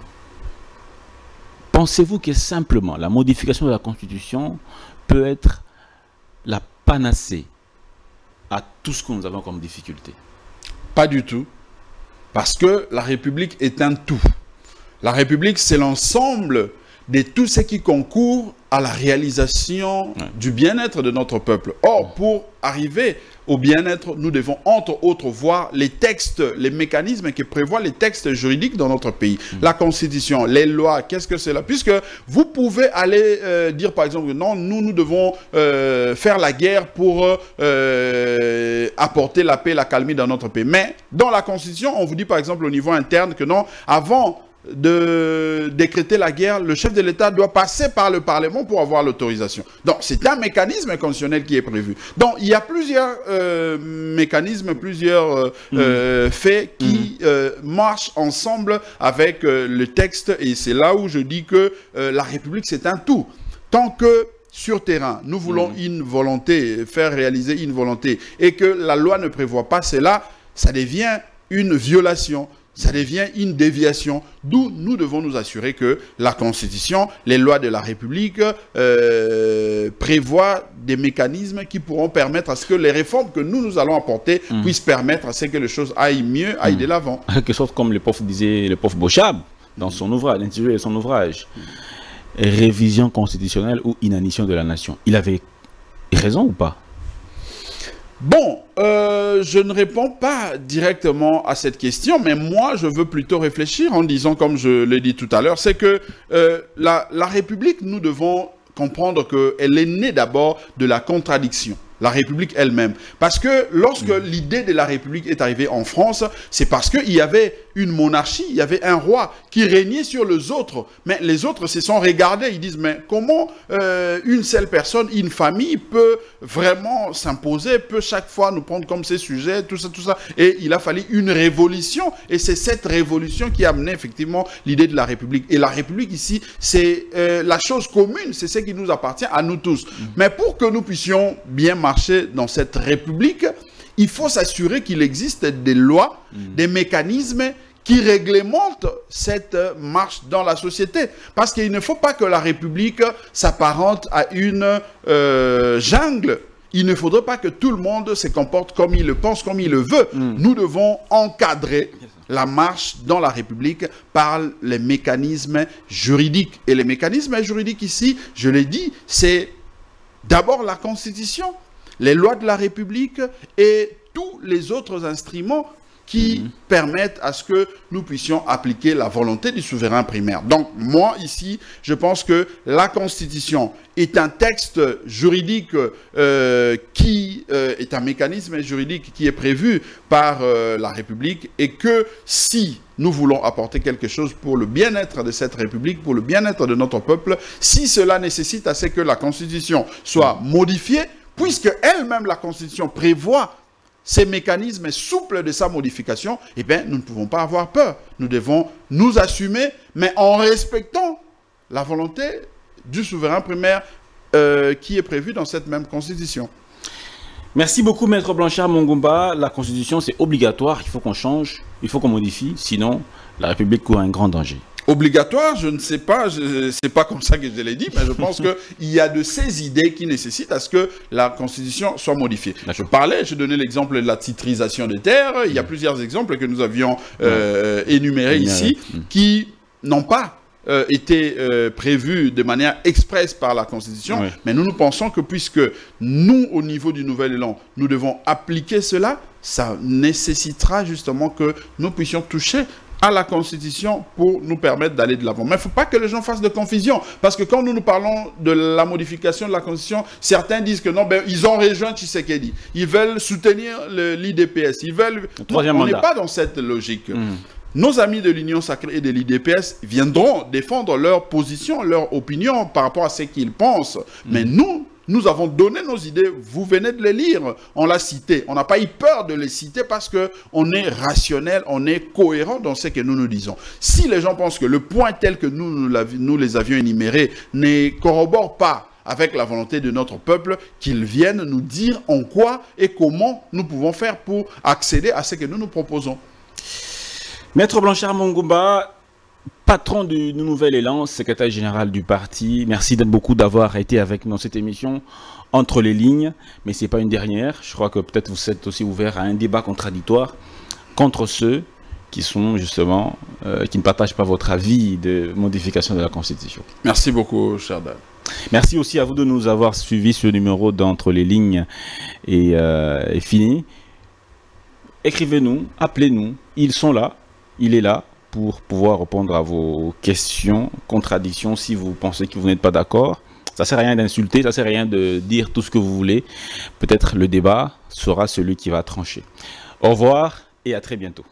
Pensez-vous que simplement la modification de la Constitution peut être la panacée à tout ce que nous avons comme difficulté? Pas du tout. Parce que la République est un tout. La République, c'est l'ensemble de tout ce qui concourt à la réalisation ouais. du bien-être de notre peuple. Or, pour arriver au bien-être, nous devons entre autres voir les textes, les mécanismes qui prévoient les textes juridiques dans notre pays. Mmh. La Constitution, les lois, qu'est-ce que c'est là? Puisque vous pouvez aller euh, dire par exemple, non, nous, nous devons euh, faire la guerre pour euh, apporter la paix, la calmie dans notre pays. Mais dans la Constitution, on vous dit par exemple au niveau interne que non, avant de décréter la guerre, le chef de l'État doit passer par le Parlement pour avoir l'autorisation. Donc, c'est un mécanisme constitutionnel qui est prévu. Donc, il y a plusieurs euh, mécanismes, plusieurs euh, mmh. euh, faits qui mmh. euh, marchent ensemble avec euh, le texte. Et c'est là où je dis que euh, la République, c'est un tout. Tant que sur terrain, nous voulons mmh. une volonté, faire réaliser une volonté, et que la loi ne prévoit pas cela, ça devient une violation. Ça devient une déviation, d'où nous devons nous assurer que la Constitution, les lois de la République euh, prévoient des mécanismes qui pourront permettre à ce que les réformes que nous, nous allons apporter mmh. puissent permettre à ce que les choses aillent mieux, aillent mmh. de l'avant. En quelque sorte, comme le prof disait, le prof Bochab, dans son ouvrage, l'intitulé de son ouvrage, Révision constitutionnelle ou inanition de la nation. Il avait raison ou pas? Bon, euh, je ne réponds pas directement à cette question, mais moi, je veux plutôt réfléchir en disant, comme je l'ai dit tout à l'heure, c'est que euh, la, la République, nous devons comprendre qu'elle est née d'abord de la contradiction. La République elle-même. Parce que lorsque mmh. l'idée de la République est arrivée en France, c'est parce qu'il y avait une monarchie, il y avait un roi qui régnait sur les autres. Mais les autres se sont regardés, ils disent, mais comment euh, une seule personne, une famille peut vraiment s'imposer, peut chaque fois nous prendre comme ses sujets, tout ça, tout ça. Et il a fallu une révolution. Et c'est cette révolution qui a amené effectivement l'idée de la République. Et la République ici, c'est euh, la chose commune, c'est ce qui nous appartient à nous tous. Mmh. Mais pour que nous puissions bien marcher dans cette République, il faut s'assurer qu'il existe des lois, mmh. des mécanismes qui réglementent cette marche dans la société. Parce qu'il ne faut pas que la République s'apparente à une euh, jungle. Il ne faudrait pas que tout le monde se comporte comme il le pense, comme il le veut. Mmh. Nous devons encadrer la marche dans la République par les mécanismes juridiques. Et les mécanismes juridiques ici, je l'ai dit, c'est d'abord la Constitution, les lois de la République et tous les autres instruments qui mmh. permettent à ce que nous puissions appliquer la volonté du souverain primaire. Donc, moi, ici, je pense que la Constitution est un texte juridique euh, qui euh, est un mécanisme juridique qui est prévu par euh, la République et que si nous voulons apporter quelque chose pour le bien-être de cette République, pour le bien-être de notre peuple, si cela nécessite à ce que la Constitution soit modifiée, puisque elle-même, la Constitution, prévoit ces mécanismes souples de sa modification, eh bien, nous ne pouvons pas avoir peur. Nous devons nous assumer, mais en respectant la volonté du souverain primaire euh, qui est prévue dans cette même Constitution. Merci beaucoup, Maître Blanchard Mongumba. La Constitution, c'est obligatoire. Il faut qu'on change, il faut qu'on modifie. Sinon, la République court un grand danger. Obligatoire, je ne sais pas, ce n'est pas comme ça que je l'ai dit, mais je pense qu'il y a de ces idées qui nécessitent à ce que la Constitution soit modifiée. Je parlais, je donnais l'exemple de la titrisation des terres, il y a plusieurs exemples que nous avions euh, énumérés ici, qui n'ont pas euh, été euh, prévus de manière expresse par la Constitution, oui. mais nous nous pensons que puisque nous, au niveau du Nouvel Élan, nous devons appliquer cela, ça nécessitera justement que nous puissions toucher à la Constitution pour nous permettre d'aller de l'avant. Mais il ne faut pas que les gens fassent de confusion. Parce que quand nous nous parlons de la modification de la Constitution, certains disent que non, ben, ils ont rejoint Tshisekedi. Ils veulent soutenir l'I D P S. Ils veulent... Non, on n'est pas dans cette logique. Mmh. Nos amis de l'Union Sacrée et de l'I D P S viendront défendre leur position, leur opinion par rapport à ce qu'ils pensent. Mmh. Mais nous, nous avons donné nos idées, vous venez de les lire, on l'a cité. On n'a pas eu peur de les citer parce qu'on est rationnel, on est cohérent dans ce que nous nous disons. Si les gens pensent que le point tel que nous, nous, nous les avions énumérés ne corrobore pas avec la volonté de notre peuple, qu'ils viennent nous dire en quoi et comment nous pouvons faire pour accéder à ce que nous nous proposons. Maître Blanchard Mongumba, patron du Nouvel Élan, secrétaire général du parti, merci beaucoup d'avoir été avec nous dans cette émission Entre les lignes, mais ce n'est pas une dernière. Je crois que peut-être vous êtes aussi ouvert à un débat contradictoire contre ceux qui sont justement, euh, qui ne partagent pas votre avis de modification de la Constitution. Merci beaucoup, cher Dan. Merci aussi à vous de nous avoir suivi. Ce numéro d'Entre les lignes est, euh, est fini. Écrivez-nous, appelez-nous, ils sont là, il est là pour pouvoir répondre à vos questions, contradictions, si vous pensez que vous n'êtes pas d'accord. Ça ne sert à rien d'insulter, ça ne sert à rien de dire tout ce que vous voulez. Peut-être le débat sera celui qui va trancher. Au revoir et à très bientôt.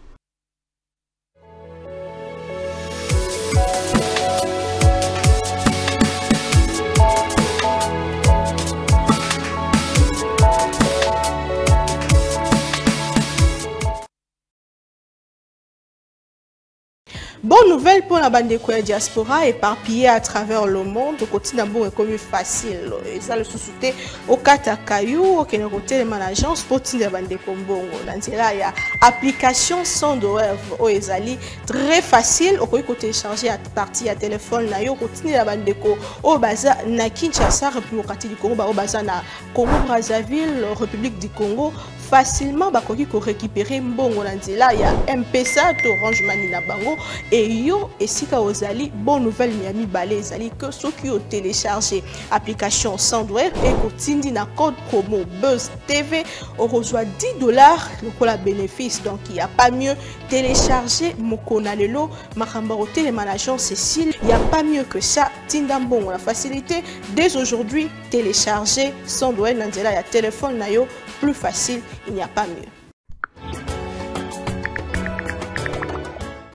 Bonne nouvelle pour la bande de diaspora éparpillée à travers le monde. Au quotidien, bon, est comme facile. Et ça, le sous-souté au Katakayou, au Kénéroté, les managers, pour la bande de Kombongo. Dans là, il y a application sans de rêve au Ezali. Très facile. Au côté télécharger à partir à téléphone, na yo, continuer la bande de Ko, au Baza, na Kinshasa, République du Congo, au Baza, na Congo, Brazzaville, République du Congo. facilement bakoki ko récupérer mbongo na nzela ya M P S A to Orange Money na bango et yo esika ozali bonne nouvelle miami balé ezali que soki o télécharger application Sandware et kotindi na code promo Buzz T V on reçoit dix dollars lokola bénéfice. Donc il y a pas mieux télécharger mokona lelo makamba au télémanagement Cécile, il y a pas mieux que ça. Tindambon la facilité dès aujourd'hui télécharger Sandware na nzela ya téléphone na yo plus facile, il n'y a pas mieux.